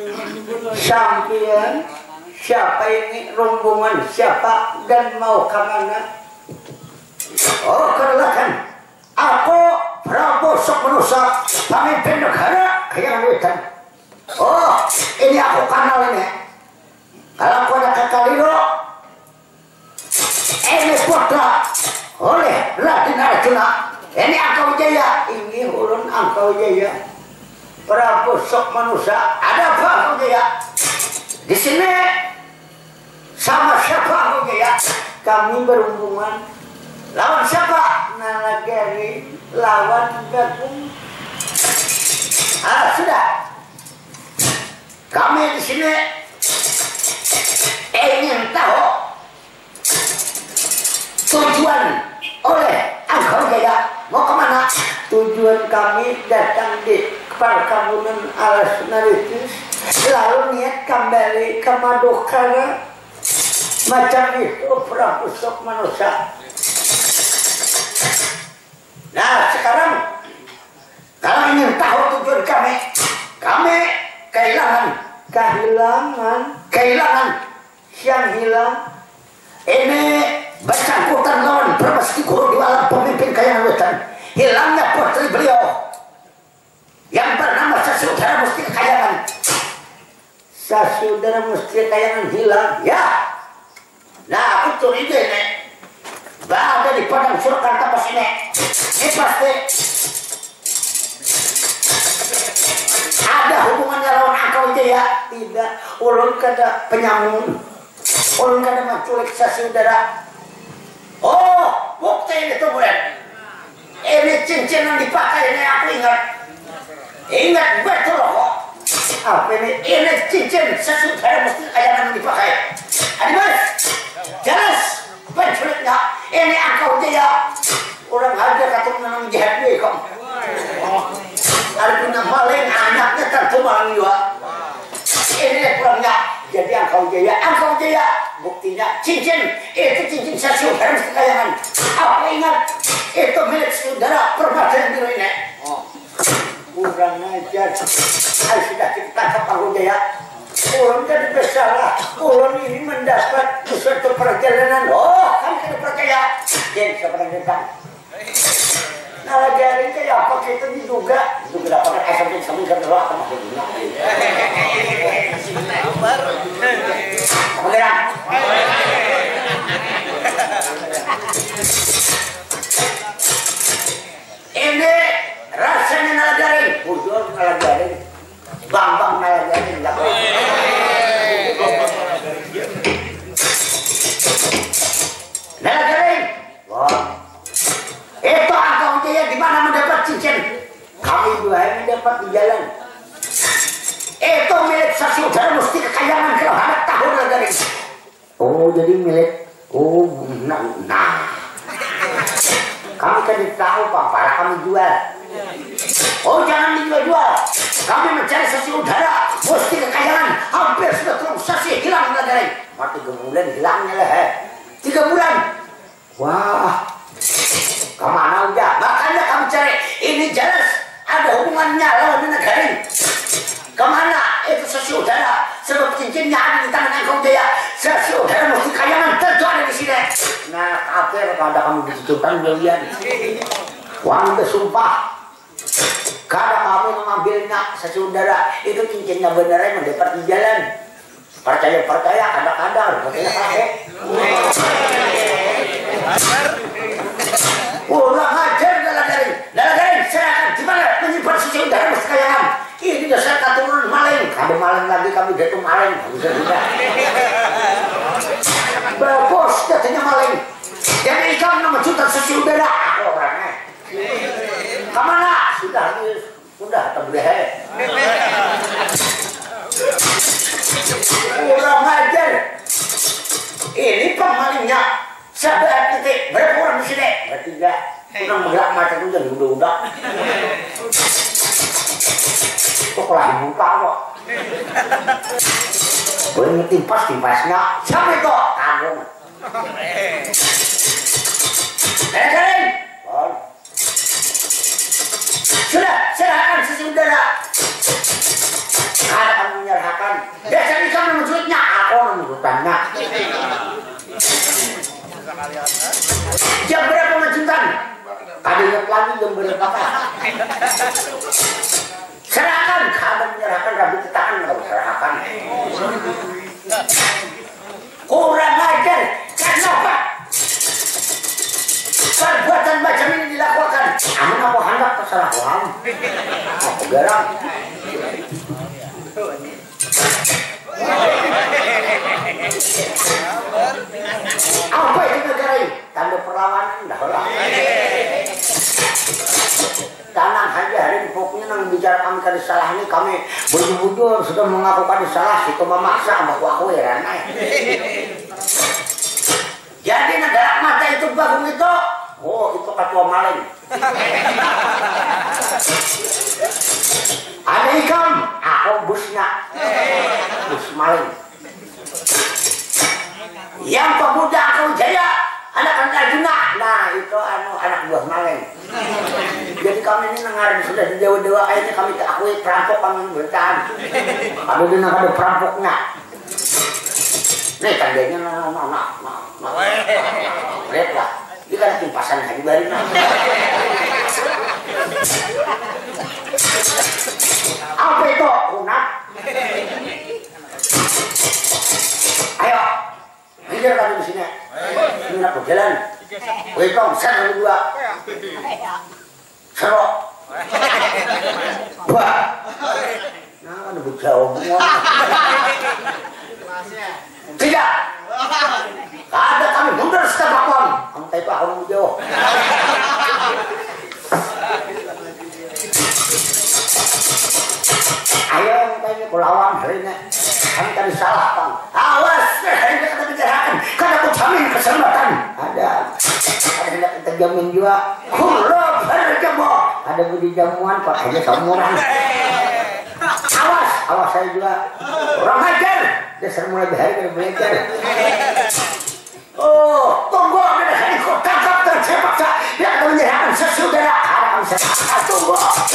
sampian siapa ini, rombongan siapa dan mau kemana? Oh, kerelakan aku Prabu Sokmanusa, pemimpin negara Hyang Wetan. Oh, ini aku kenal ini. Kalau aku ada Kakaliro, ini putra oleh Raden Arjuna. Ini Angka Wijaya, ini ulun Angka Wijaya. Prabu Sok Manusia, ada apa Angka Wijaya? Di sini sama siapa Angka Wijaya? Kami berhubungan. Lawan siapa? Nalagari lawan Gagung. Ah sudah. Kami di sini ingin tahu tujuan oleh Angka Wijaya mau kemana? Tujuan kami datang di Perkampungan Alas Naritis, lalu niat kembali ke Madukara macam itu Prabu Sok Manusia. Nah sekarang kalau ingin tahu tujuan kami, kami kehilangan, kehilangan, kehilangan yang hilang. Ini bersangkutan lawan Permesti Guru di alam pemimpin Kayangan Wetan. Hilangnya putri beliau yang bernama Sasyudara Mustika Kayangan. Sasyudara Mustika Kayangan hilang, ya. Nah aku curiga ini ada di Padang Surakarta pas ini. Ini pasti ada hubungannya lawan Angka Wijaya. Tidak, ulun kada penyamun, ulun kada menculik Sasyudara. Oh, bukti ini tuh bulan. Ini cincin yang dipakai ini aku ingat. Ingat betul kok. Apa ini? Ini cincin Sasyudara Mustika Kayangan yang dipakai. Adimas, jelas penculiknya. Ini Angka Wijaya. Orang ada kata menang jahat gue kok. Ada punya maling anaknya tentu maling juga. Ini kurangnya. Jadi Angka Wijaya, Angka Wijaya buktinya cincin itu cincin Sasyudara Mustika Kayangan. Aku ingat itu milik saudara Permata yang biru ini. Oh, kurang ajar. Saya sudah ditangkap Angka Wijaya. Ulun jadi bersalah. Ulun ini mendapat suatu perjalanan. Oh, kamu tidak percaya? Jadi siapa yang datang? Nah, jadi kayak apa kita diduga? Itu dapatkan asam dan samin dan roh sama dunia. Apa gerak? Ini rasanya Nalagaring, bujur Nalagaring, Bambang Nalagaring. Nalagaring, wah, itu Angka Wijaya di mana mendapat cincin? Kami dua ini dapat di jalan. Itu milik Sasyudara Mustika Kayangan kalau ada tahun Nalagaring. Oh, jadi milik. Oh, nah, nah. Kami kan tahu Pak, para kami jual. Oh, jangan dijual-jual. Kami mencari Sasyudara Mustika Kayangan. Hampir sudah terus Sasy hilang Nalagaring. Mati tiga bulan hilangnya lah. He. Tiga bulan. Wah. Kemana udah? Makanya kami cari. Ini jelas ada hubungannya lawan Nalagaring. Kemana itu Sasyudara? Sebab cincinnya ada di tangan Angka Wijaya. Sasyudara Mustika Kayangan tentu ada di sini. Nah, akhir kada kamu dicicipkan kalian. Wang bersumpah. Kada kamu mengambilnya Sasyudara. Itu cincinnya beneran mendapat di jalan. Percaya-percaya, kadang-kadang percaya kakek. Kurang ajar Nalagaring. Nalagaring, serahkan di mana menyimpan Sasyudara Mustika Kayangan. Ini dasar keturunan maling. Ada maling lagi kami jatuh maling. Bisa sudah. Bagus katanya maling. Jadi ikan nama juta Sasyudara. Aku orangnya. Kemana? Sudah sudah terbelah. Kurang ajar. Ini pemalingnya. Sabar titik. Berapa orang di sini? Bertiga. Kurang bergerak macam itu jadi udah-udah. Kok lagi buka kok? Boleh ngetimpas timpasnya. Siapa itu? Kagum. Nalagaring. Sudah, serahkan Sasyudara. Ada kamu menyerahkan. Dasar kamu menculiknya. Aku menculiknya. Jam berapa mencutan? Tadi ingat lagi jam berapa? Serahkan. Kamu menyerahkan rambut di tangan. Kamu serahkan. Kurang ajar. Kenapa perbuatan macam ini dilakukan? garang. Apa itu negara ini? Tanda perlawanan dah lah. Tanang saja hari ini pokoknya nang bicara kami kali salah ini kami bujur-bujur sudah mengaku kali salah itu memaksa bahwa aku heran. Jadi negara mata itu bagung itu, oh itu ketua maling. Ada ikam, aku busnya, bus maling. Yang pemuda aku jaya, anak anak Arjuna, nah itu anu anak buah maling. Jadi kami ini nengarin sudah di dewa-dewa kayaknya kami akui perampok kami bertahan. Kalau di ada perampoknya. Nih tandanya nah nah nah nah nah. Lihat lah, ini kan kimpasan Haji Barina. Apa itu? Kunat. Ayo, hajar kami di sini. Ini nak berjalan. Wetong, saya dua. Serok. Wah. Nah, ada berjauh semua. Tidak. Ada kami mundur setengah pon. Kamu tahu apa orang jauh. Ayo tanya kulawan hari ini. Kami tadi salah bang. Awas, hari ini kita bicarakan. Karena aku jamin keselamatan. Ada. Ada yang kita jamin juga. Kurang berjamu. Ada budi jamuan kok aja samuran. Awas, awas saya juga. Orang ajar. Dia sering mulai hari kita belajar. Oh, tunggu ada hari kau tangkap dan saya paksa. Dia akan menyerahkan sesudah. Ada kami saya tunggu.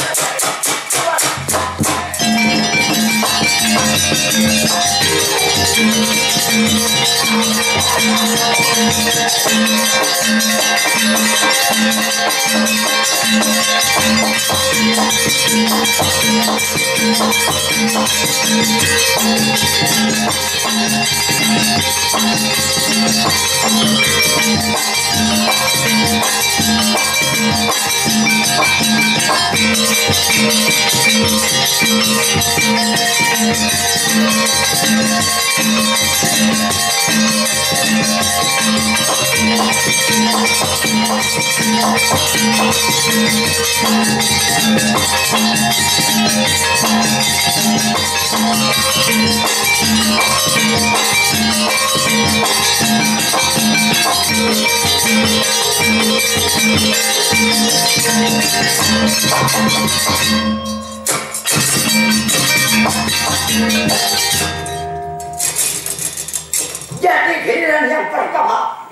Jadi giliran yang pertama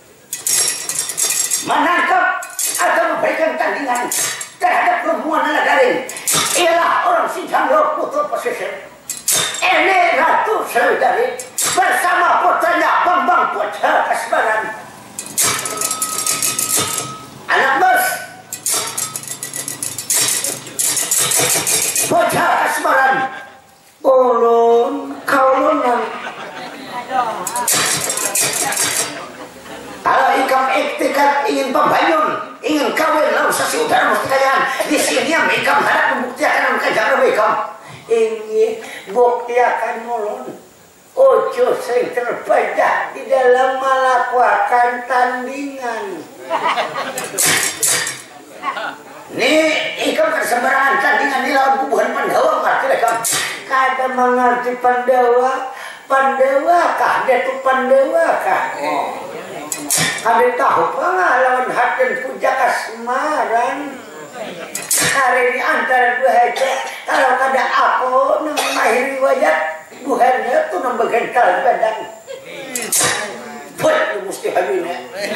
menangkap atau memberikan tandingan terhadap perempuan negara ini ialah orang Sinjanglo putra pesisir. Ini Ratu Sriwidari bersama putranya Bambang Putra Kasbaran. Anak bos Putra Kasbaran ulun kaulunan. Kalau ikam iktikat ingin pembayun, ingin kawin lalu sasi udara mesti kayaan. Di sini yang ikam harap membuktikan kejar ikam. Ini buktikan mulun. Ojo sering terbaca di dalam melakukan tandingan. Nih, ikam kesembarangan tandingan di lawan kubuhan Pandawa ngerti ikam. Kada mengerti Pandawa. Pandawa kah? Dia tuh Pandawa kah? Oh. Ada tahu pengalaman hati puja kasmaran. Hari ini antara dua aja. Kalau ada aku nang mahir riwayat buhannya tuh nang bagental badan. Buat mesti habisnya.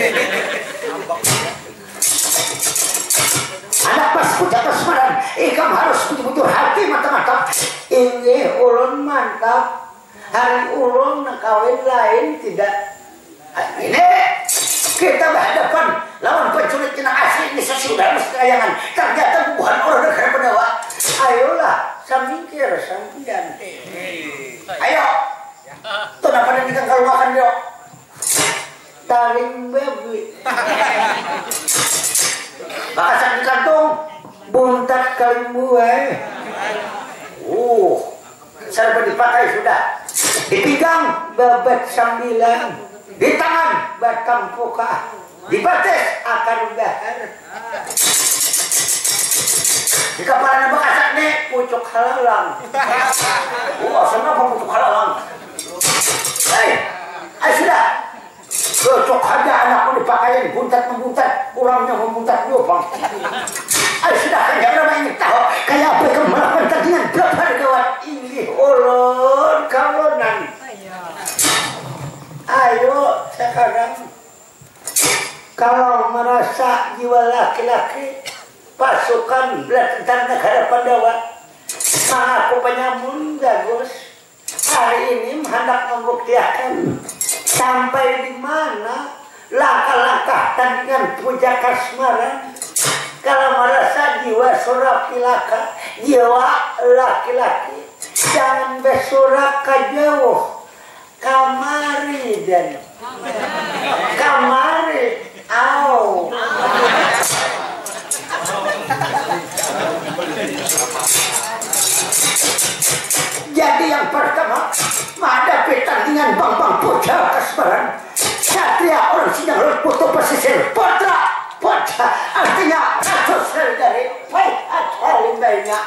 Anak pas puja kasmaran, ikam harus betul-betul hati mata-mata. Ini ulun mantap. Hari ulun kawin lain tidak. Ini kita berhadapan lawan penculik Cina asli ini sesudah mesti kayangan. Ternyata bukan orang negara Pandawa. Ayolah, samingkir sampian. Ayo, tuh apa yang kita kalau makan yuk? Taring babi. Makasan di kantung, buntat kalimbu eh. Uh, serba dipakai sudah. Di pinggang babat sambilan, di tangan batang puka, di batis akar dahar. Di kepalanya bakasak nih pucuk halalang. Wah, kenapa pucuk halalang? Hei, ayo sudah. Cocok aja anakku dipakain buntat-membuntat, kurangnya membuntat lubang. Ayo sudah, kan berapa ini tahu? Kayak apa kamu melakukan tandingan berapa kawan ini? Ulun kawanan. Ayo sekarang kalau merasa jiwa laki-laki pasukan belah tentara negara Pandawa mengaku penyamun bagus. Hari ini hendak membuktikan sampai di mana langkah-langkah tandingan puja kasmaran. Kalau merasa jiwa surapilaka, jiwa laki-laki, jangan besuraka jauh. Kamari dan kamari, au. Jadi yang pertama menghadapi tandingan bang-bang puja kasmaran, satria orang sidang harus putu pesisir potra. Potra artinya ratus dari baik asalin banyak.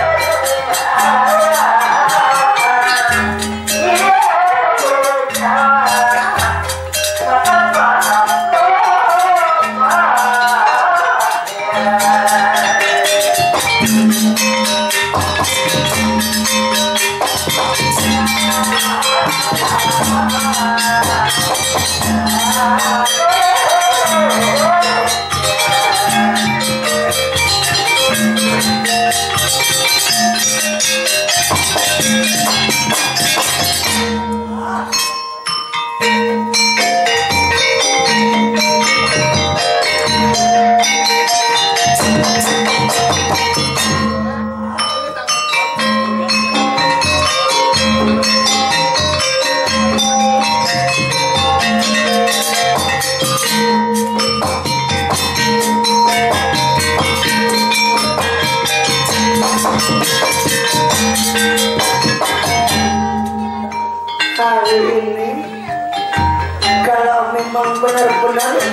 Yeah.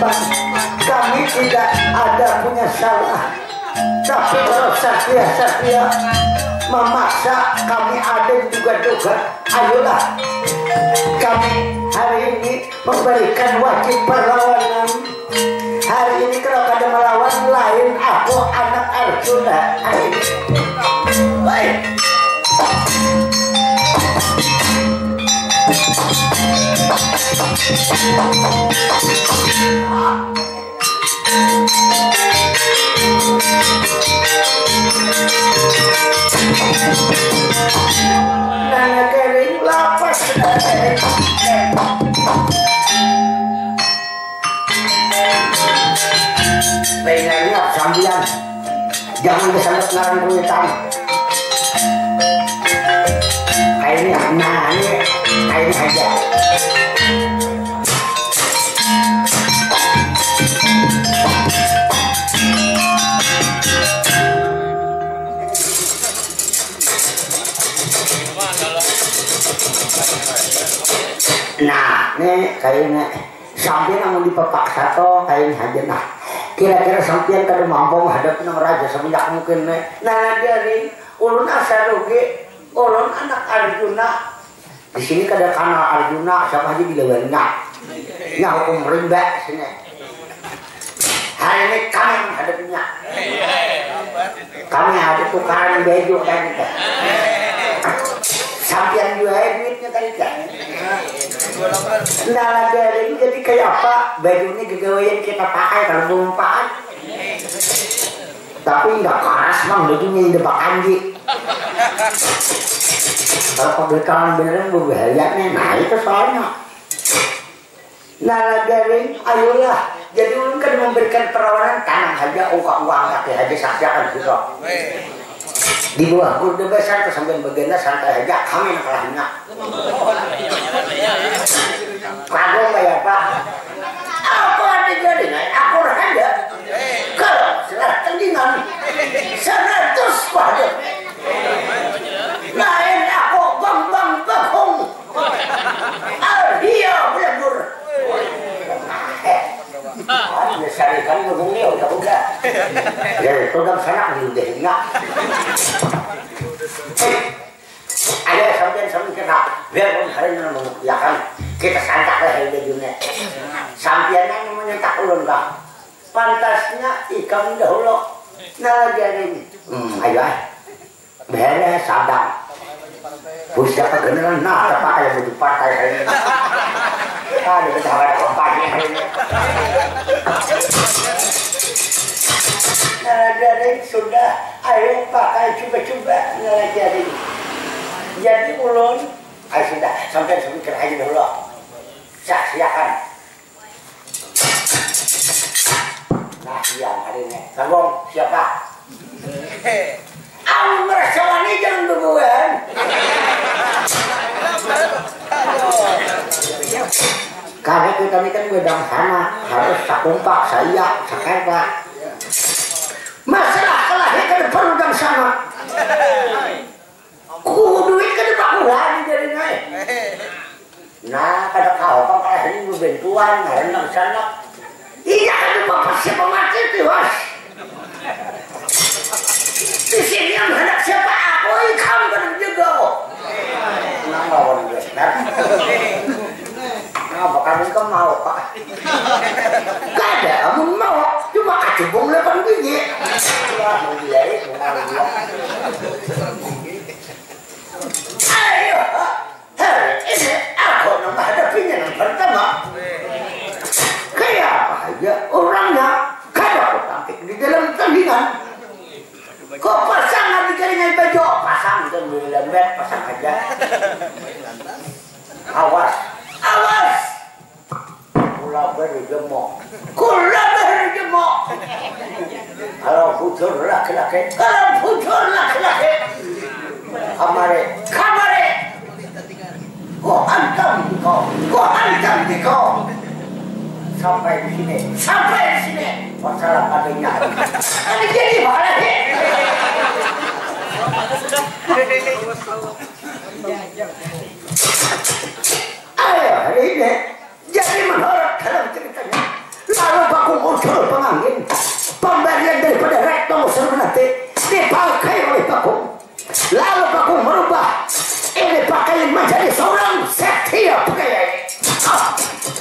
teman, kami tidak ada punya salah. Tapi kalau Satria-Satria memaksa kami ada juga duga, ayolah kami hari ini memberikan wajib perlawanan. Hari ini kalau ada melawan lain, aku anak Arjuna. Hari ini baik. Nanya kering lapas. Pengennya sambian, jangan kesambet ngarang kulitan. Kayaknya, nah ini kayaknya aja. Nah, ini kayaknya sampai namun dipepak satu kayaknya aja. Nah, kira-kira sampean kada mampu menghadapi nang raja semenjak mungkin nih. Nah, dari ulun asa rugi, ulun anak Arjuna. Di sini kada kanal Arjuna sama aja dilawannya. Nya hukum rimba sini. Hari ini kami menghadapinya. Kami ada tukaran baju tadi kan. Sampian juga duitnya tadi kan. Nah dari jadi kayak apa baju ini gegawaian kita pakai kalau bumpaan. Tapi nggak keras bang bajunya yang depak kanji. Kalau pembekalan beneran berbahaya nih, nah itu soalnya. Nah dari ayolah. Jadi ulun kan memberikan perlawanan tanam saja, uang-uang kaki saja saksikan gitu. Di bawah guru besar terus sampai bagiannya santai saja, kami nak kalahnya. Kagum bayar pak. Aku ada jadi naik, aku ada. Kalau setelah tandingan, seratus wadah. Lain aku bang bang bakung. Arhia belabur. Ah, besar ikan ngomongnya udah-udah. Ya, itu kan sanak di udahnya. Ada sampean-sampean kita, biarpun hari ini mengupiakan, kita santak lah hari ini. Sampeannya menyentak ulun kah? Pantasnya ikan dahulu. Nah, jadi ini. Hmm, ayo ay. Beres sadang. Pusat kegeneran, nah, terpakai yang baju partai hari ini. Ada betapa ada kompanya hari ini. Nah, dari sudah, ayo pakai coba-coba. Nah, jadi jadi ulun, ayo sudah, sampai semikir aja dulu. Saksiakan. Nah, yang hari ini. Kagum, siapa? Aku merasa wani jangan berbuan. Karena kita ini kan bedang sana, harus sakumpak, saya, saketa. Masalah kelahir kan perlu dang sana. Ku duit kan dipakai lagi dari naik. Nah, kada kau kan kelahir berbentuan, hari nang sana. Iya kan bapak siapa mati tiwas. Di sini yang hendak siapa aku ikam kan juga. Nah, lawan gue. Nah, bakal kamu mau pak? Gak ada, kamu mau. Cuma kacubung lepan biji. Wah, mau biarin, mau biarin. Ayo, hari ini aku nak menghadapinya yang pertama. Kayak apa aja orangnya kada aku tampik di dalam tandingan. Kok pasang di keringan baju? Pasang dan beli lembet, pasang aja. Awas, awas. Kula bergemuk, kula bergemuk. Kalau bujur laki-laki, kalau bujur laki-laki. Kamare, kamare. Kok antam di kau, kok antam di kau. Sampai di sini, sampai di sini. Masalah padanya. Ini jadi mana sih? Ayo hari ini jadi menolak dalam ceritanya. lalu baku muncul pengangin pemberian daripada rektor Sernate dipakai oleh baku, lalu baku merubah ini pakaian menjadi seorang setia pegawai. Ah.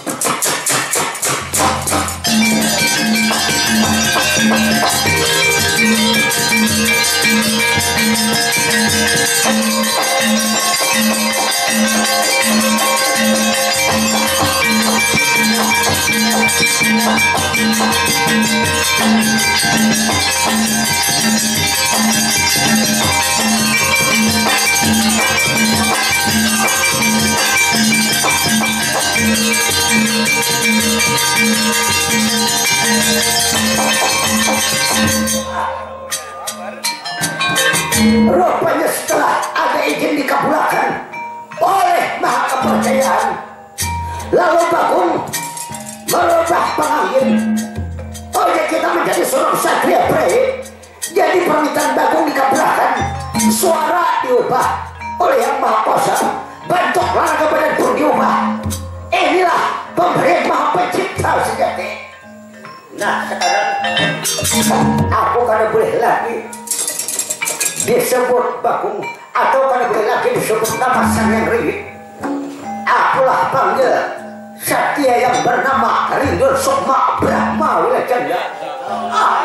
Rupanya setelah ada izin dikabulkan oleh maha kepercayaan, lalu Bagong merubah pengangin. Oh ya, kita menjadi seorang satria baik. Jadi permintaan Bagong dikabulkan, suara diubah oleh yang maha kuasa, bentuk raga badan pun diubah. Inilah pemberian maha pencipta sejati. Nah sekarang aku kada boleh lagi disebut Bagong, atau kada boleh lagi disebut nama sang yang ringit. Akulah panggil Satya yang bernama Rindu Sukma Brahma Wilajaya. Ah.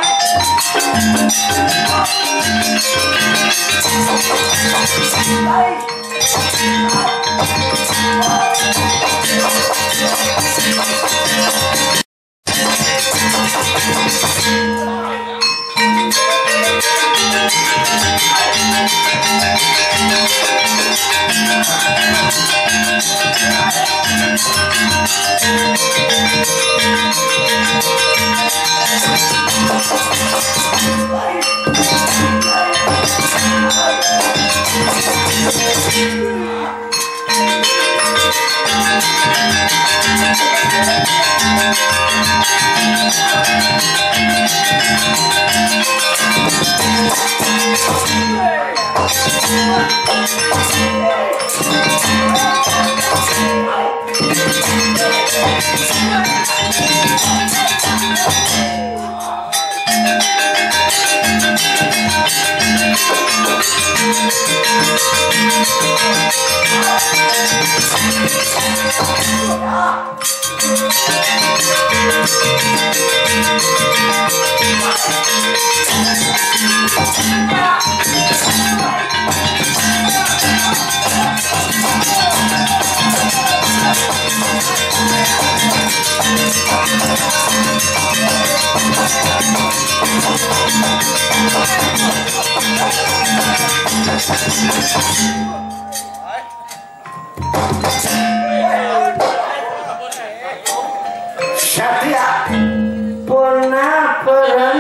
Satya pernah perang.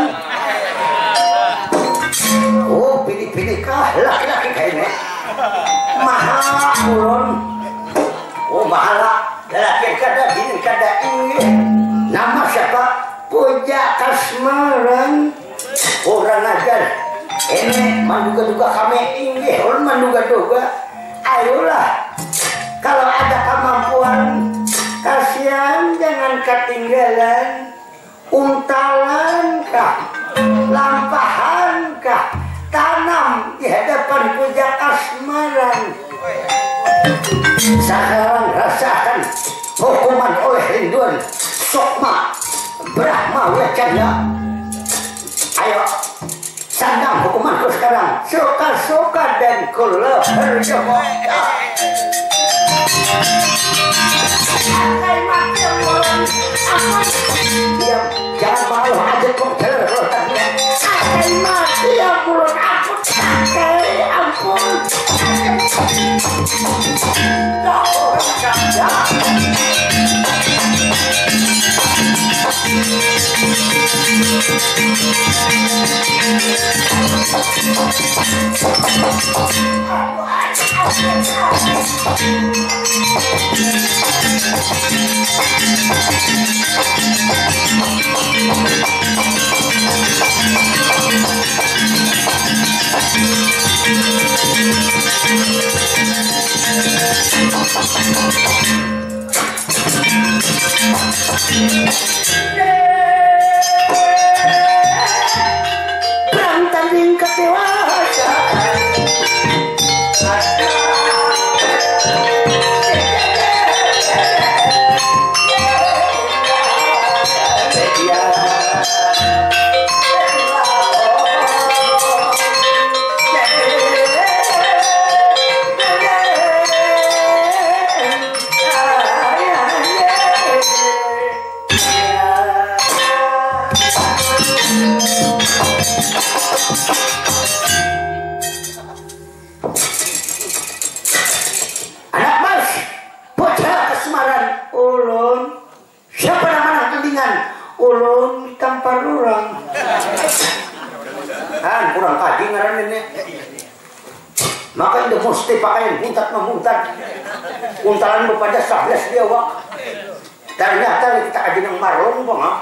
Oh, pilih-pilih kah laki-laki kayaknya maha ulun. Oh, mahala laki kada bini kada ini. Nama siapa? Puja Kasmaran. Orang ajar ini menduga-duga kami ini ulun menduga-duga. Ayolah, kalau ada kemampuan, kasihan jangan ketinggalan. Untalan kah, lampahan kah, tanam di hadapan Puja Kasmaran. Sekarang rasakan hukuman oleh Rinduan Sukma Brahma Wilajaya. Ayo, sandang hukumanku sekarang. Suka-suka dan kula berjumpa. Akai mati yang mulai. Diam, jangan malu aja kok jalan rotannya. Akai mati yang mulai. Ampun, akai ampun. Yeah. Anak mas, bocah kesemaran ulun. Siapa nama tandingan? Ulun tampar orang. Kan kurang kaji ngaran ini. Maka itu mesti pakai muntat memuntat. Untalan pada sebelas dia wak. Ternyata kita kaji ng marlong bang ha.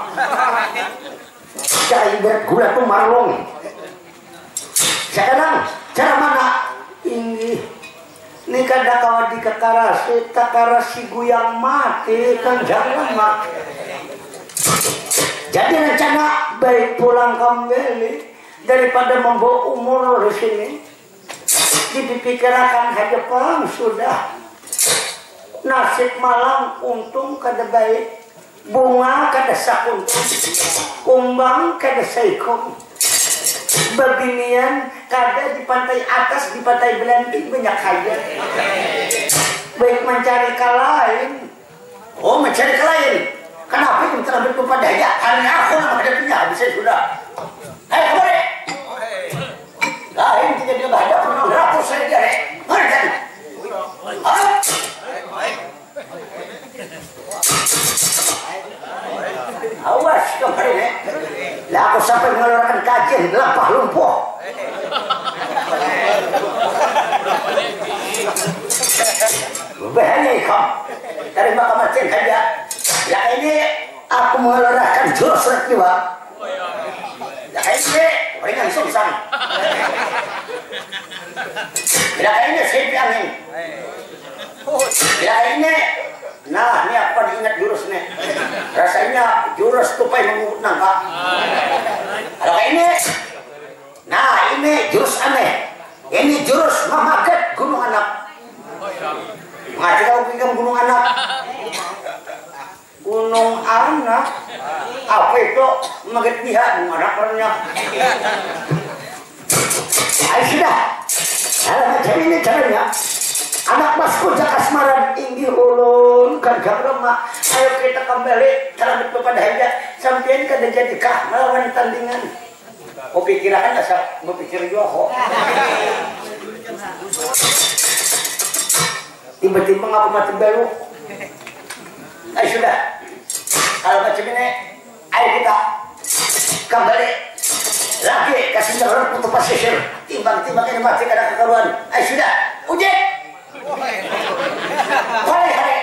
Kaya berat gula tuh marlong. Sekarang cara mana? Ini ini kada kawan di kekarasi takarasi guyang mati kan jangan mak. Jadi rencana baik pulang kembali daripada membawa umur di sini. Dipikirkan aja pang sudah. Nasib malang untung kada baik, bunga kada sakuntung, kumbang kada saikong. Beginian kada di pantai atas di pantai belanting banyak kaya. Baik mencari kalain. Oh mencari kalain. Kenapa yang telah bertumpah daya? Karena aku nama hadapinya bisa sudah. Hei kemari. Lain tidak dia ada pernah rapor saya dia. Mari kan. Ah. Awas kemari nih. Lah aku sampai mengeluarkan kajian lampah lumpuh. Bahaya ikam. Dari mahkamah cen saja. Lah ini aku mengeluarkan jurus rekiwa. Lah ini ringan sungsang. Lah ini sepi angin. Lah ini nah, ini apa diingat jurus nih? Rasanya jurus tupai mengut nangka. Kalau ini, nah ini jurus aneh. Ini jurus memaget gunung anak. Ngaji kau pinggam gunung anak. Gunung anak? Apa itu? Memaget dia gunung anak orangnya. Ayo sudah. Kalau macam ini caranya. Anak masku jaka semaran inggi ulun kan gabrama. Ayo kita kembali terhadap kepada hanya sampean kada jadikah melawan tandingan. Oh pikiran asal berpikir juga kok. Tiba-tiba ngapa mati baru. Ayo sudah. Kalau macam ini ayo kita kembali lagi kasih jalan untuk pasir. Timbang-timbang ini mati kada kekaruan. Ayo sudah. Uji. Hai hai.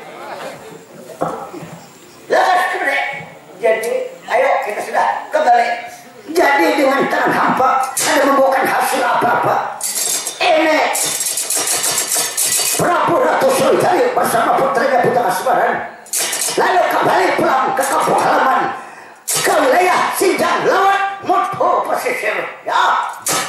Lekas kembali. Jadi, ayo kita sudah kembali. Jadi dengan tangan hampa ada membawakan hasil apa-apa. Ini Prabu Ratu Sriwijaya bersama putranya Buta Kasmaran lalu kembali pulang ke kampung halaman ke wilayah Sinjang lawan Muthu Pesisir. Ya.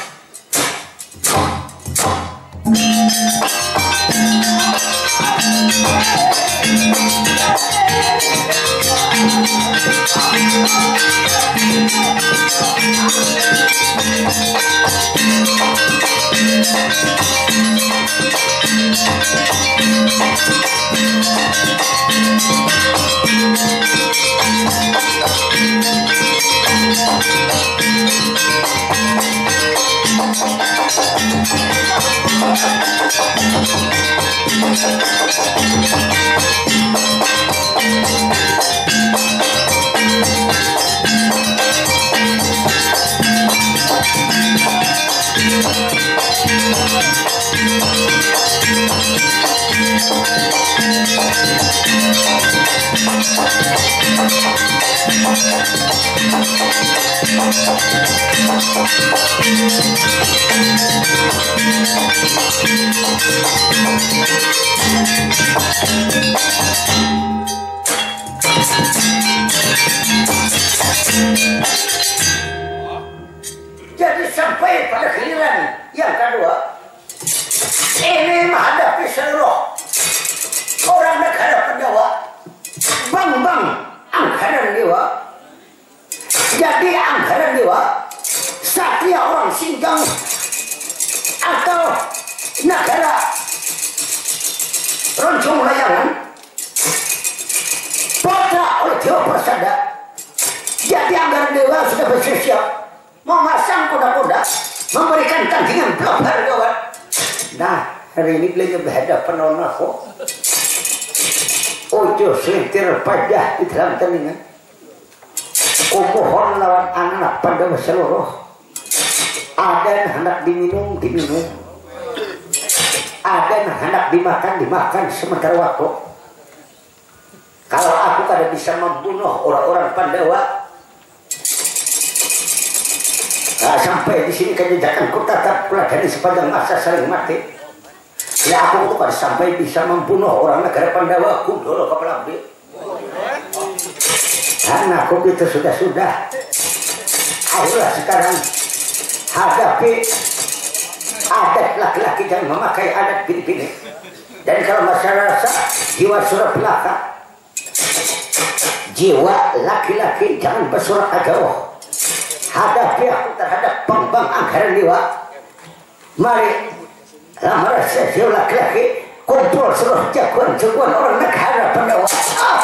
Jadi sampai pada giliran yang kedua, ini menghadapi seluruh orang negara Pandawa, bang-bang anggaran dewa. Jadi anggaran dewa, satria orang Sinjang atau negara Roncong Layangan, putra oleh Dewa Persada. Jadi anggaran dewa sudah bersiap memasang kuda-kuda, memberikan tandingan blower kawan. Nah, hari ini beliau berhadapan lawan aku. Ojo selintir pajah di dalam telinga. Kumohon lawan anak pada seluruh. Ada yang hendak diminum, diminum. Ada yang hendak dimakan, dimakan sementara waktu. Kalau aku kada bisa membunuh orang-orang Pandawa, nah, sampai di sini kejejakan ku tatap pula dari sepanjang masa saling mati. Ya aku tuh kada sampai bisa membunuh orang negara Pandawa, gundul kepala beli. Karena aku itu sudah-sudah. Ayolah sekarang hadapi adat laki-laki jangan memakai adat bini-bini. Dan kalau masalah rasa jiwa surat belaka, jiwa laki-laki jangan bersurat jauh. Hadapi aku terhadap pembang anggaran dewa. Mari lamar sesio laki-laki kumpul seluruh jagoan-jagoan orang negara Pandawa. Ah!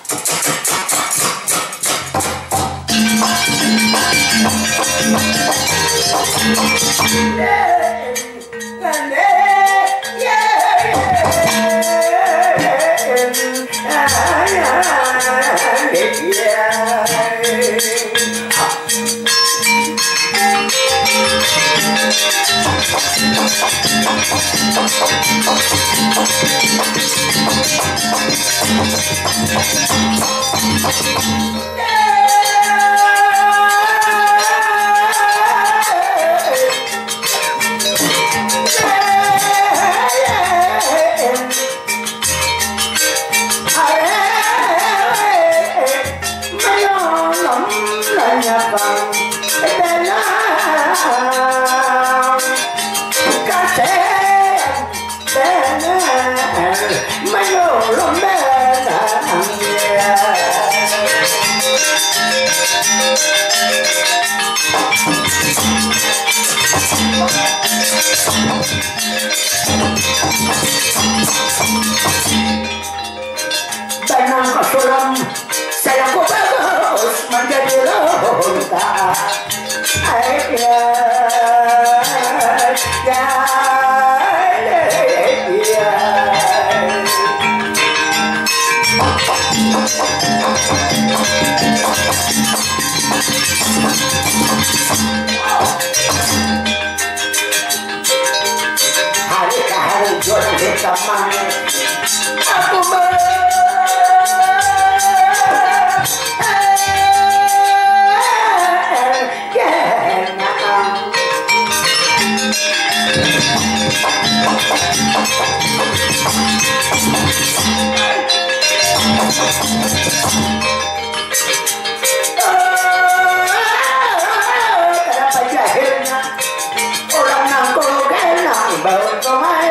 Tenang kesulam, saya ku bagus menjadi lonta. Ayah, ya, ya. Hari ke hari jodoh kita manis. Aku ber kenapa jahilnya orang nangkul kenang bau tomai.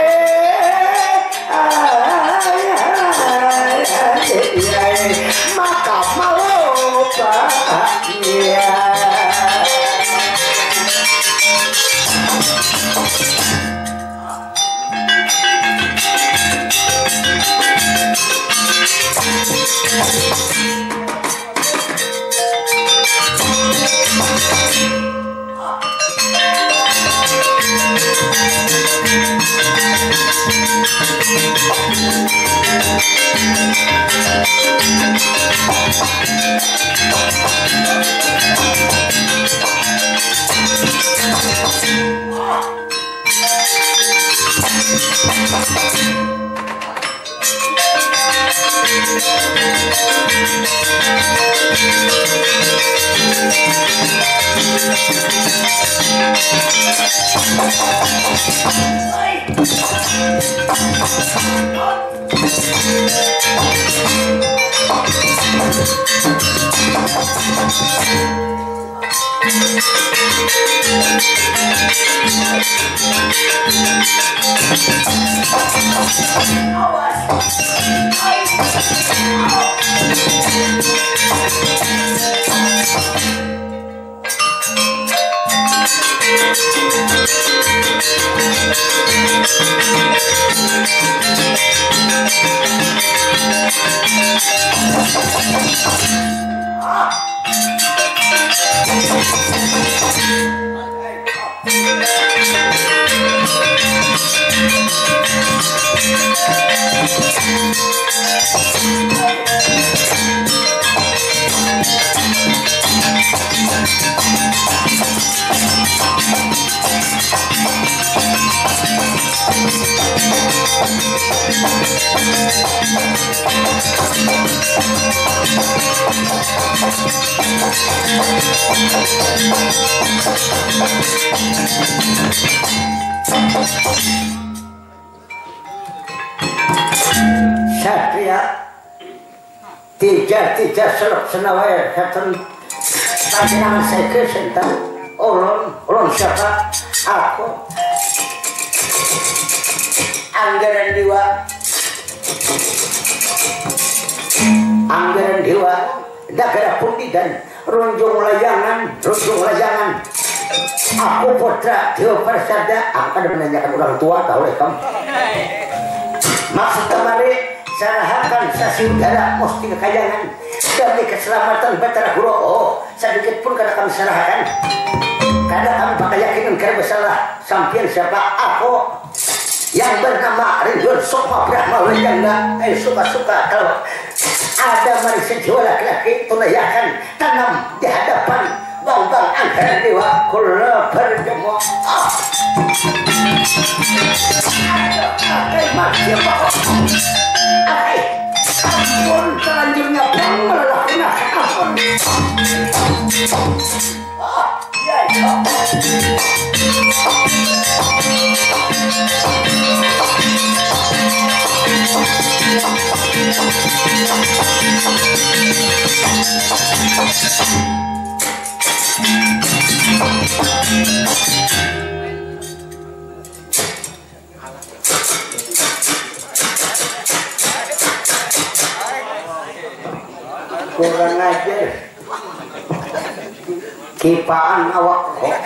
Maka mau bahagia. Ah! Satria tiga tiga selok senawai katan panjenengan saya kesenten ulun ulun siapa aku anggaran dewa anggaran dewa negara pundi dan runjung layangan runjung layangan aku putra Dewa Persada akan menanyakan orang tua tahu ya kamu maksud kemarin sarahakan sasi udara mesti kekayangan demi keselamatan Batara Guru. Oh, sedikit pun karena kami sarahakan karena kami pakai yakinan karena bersalah sampian siapa aku yang bernama Ridwan Sukma Brahma Wejanda. Eh suka-suka kalau ada manusia jiwa laki-laki tunayakan tanam di hadapan bang-bang anggaran dewa kula berjemur. Ah. Akai masih apa? Akai ampun selanjutnya bang melakukan ampun. Ah, ya ya. Kurang ajar kipaan awak kok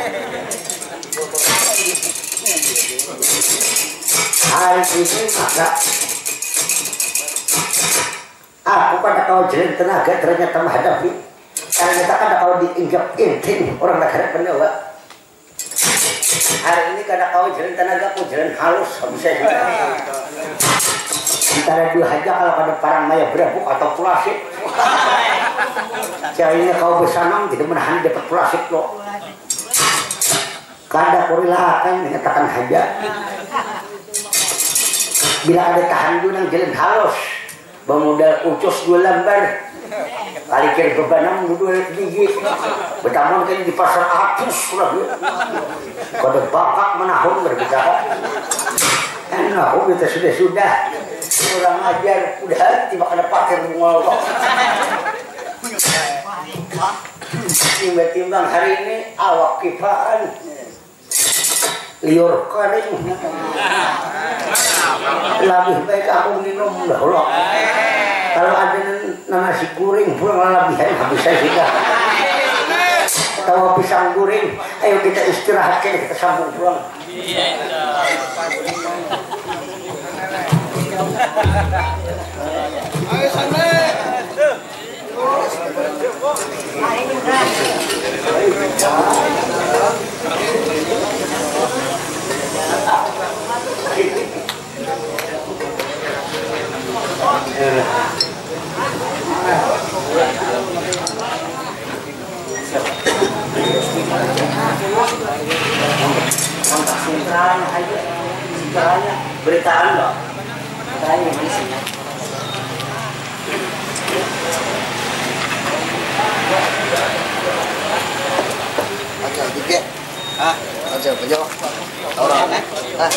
hari ini maka aku pada kau jalan tenaga ternyata menghadapi ternyata kan kau diinjak inting orang negara pendawa hari ini karena kau jalan tenaga aku jalan halus bisa juga antara dua aja kalau pada parang maya berabuk atau plastik jadinya kau bersanam tidak menahan dapat plastik lo kada kurilah kan menyatakan haja bila ada tahan dulu yang jalan halus bermodal ucus dua lembar kali kira bebanam dua gigi bertamun kan di pasar atus kada bakak menahun berbicara enak oh kita sudah-sudah kurang ajar udah tiba kada pakai mengol kok timbang-timbang hari ini awak kipaan liur kering lebih baik aku minum dahulu kalau ada nasi goreng pulang lebihan habis saya juga tahu pisang goreng ayo kita istirahat kita sambung pulang ayo sampai beritaan loh tanya di sini aja tiga ah aja bejo orang eh ah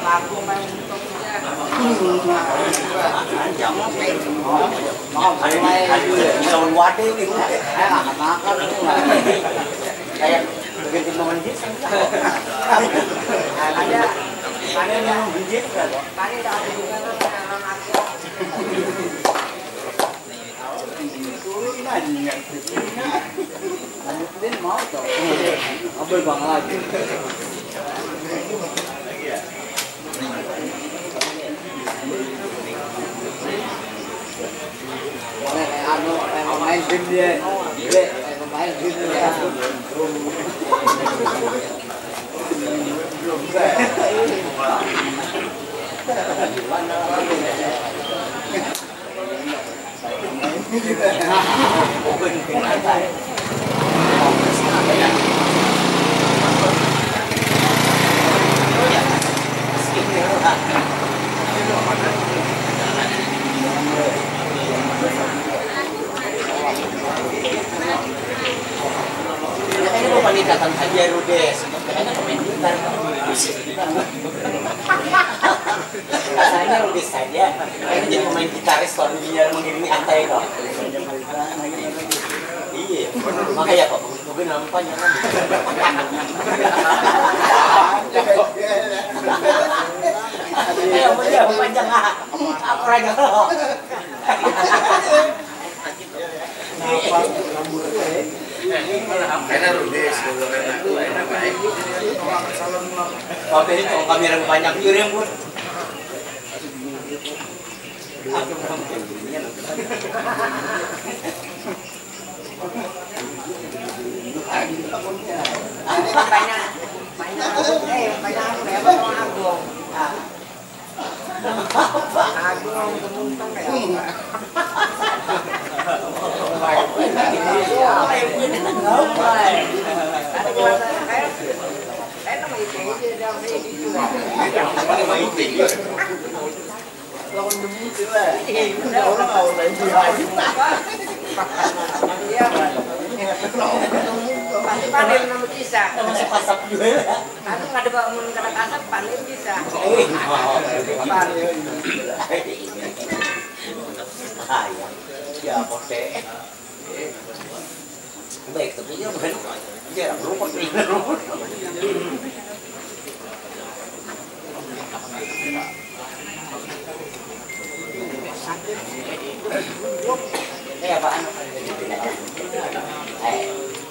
Lawan wadah ini, kayak makan kayak begitu menjit ada ada yang menjit kan? Tadi ada juga orang aku. Turun aja. Lanjutin mau tuh. Ambil bang lagi. Boleh kayak anu, kayak pemain game dia, dia kayak pemain game dia. Ini mau peningkatan saja Rudes, makanya pemain gitar. Rasanya Rudes saja, jadi pemain gitaris kalau dia mengiringi antai kok. Iya, makanya kok mungkin nampaknya kan. Ayo dia panjang ah, apa aja loh. Karena Rudes, itu enak baik. Tapi ini kalau kamera banyak kirim pun. Banyak, banyak, eh banyak apa mau agung. Agung temukan kayak. Panen nama bisa. Masuk kasap juga ya. Aku nggak ada bangun kena kasap panen bisa. Ya, pote. Baik, tapi dia bukan jarang rumput ini rumput. Eh, apaan? Eh.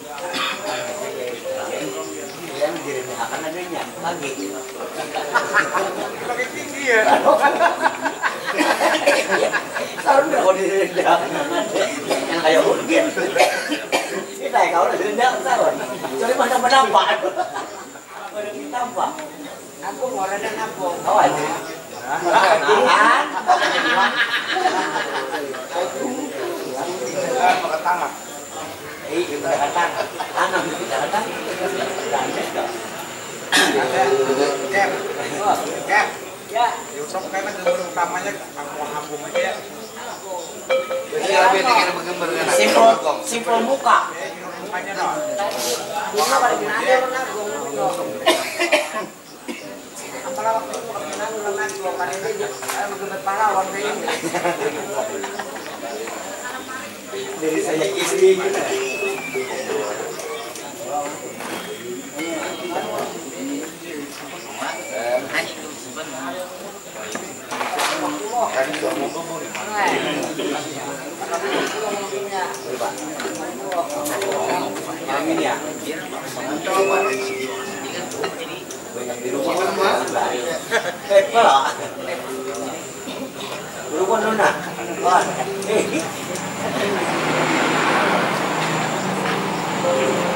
Dia mengirim akan adanya pagi. Pakai tinggi ya. Sao nó còn đi được yang kayak urgen cái này kau udah dendam sao rồi jadi macam menampak ada ditambah Aku mau ada nabung. kau aja Makan tangan. eh kita datang tanam kita datang Kem. Kem. ya Yusuf karena gambar utamanya kampung-kampung aja ya. jadi lebih dengan menggambar simpel simpel muka Mukanya dong. Bunga pada gimana lo nabung? Apalah waktu itu kalau gimana lo nabung? Kan itu bergemet pahlawan kayak ini. dari saya istri gitu. Yang ini ya. Banyak di rumah. Eh, pak. Rumah nona. Wah. Eh.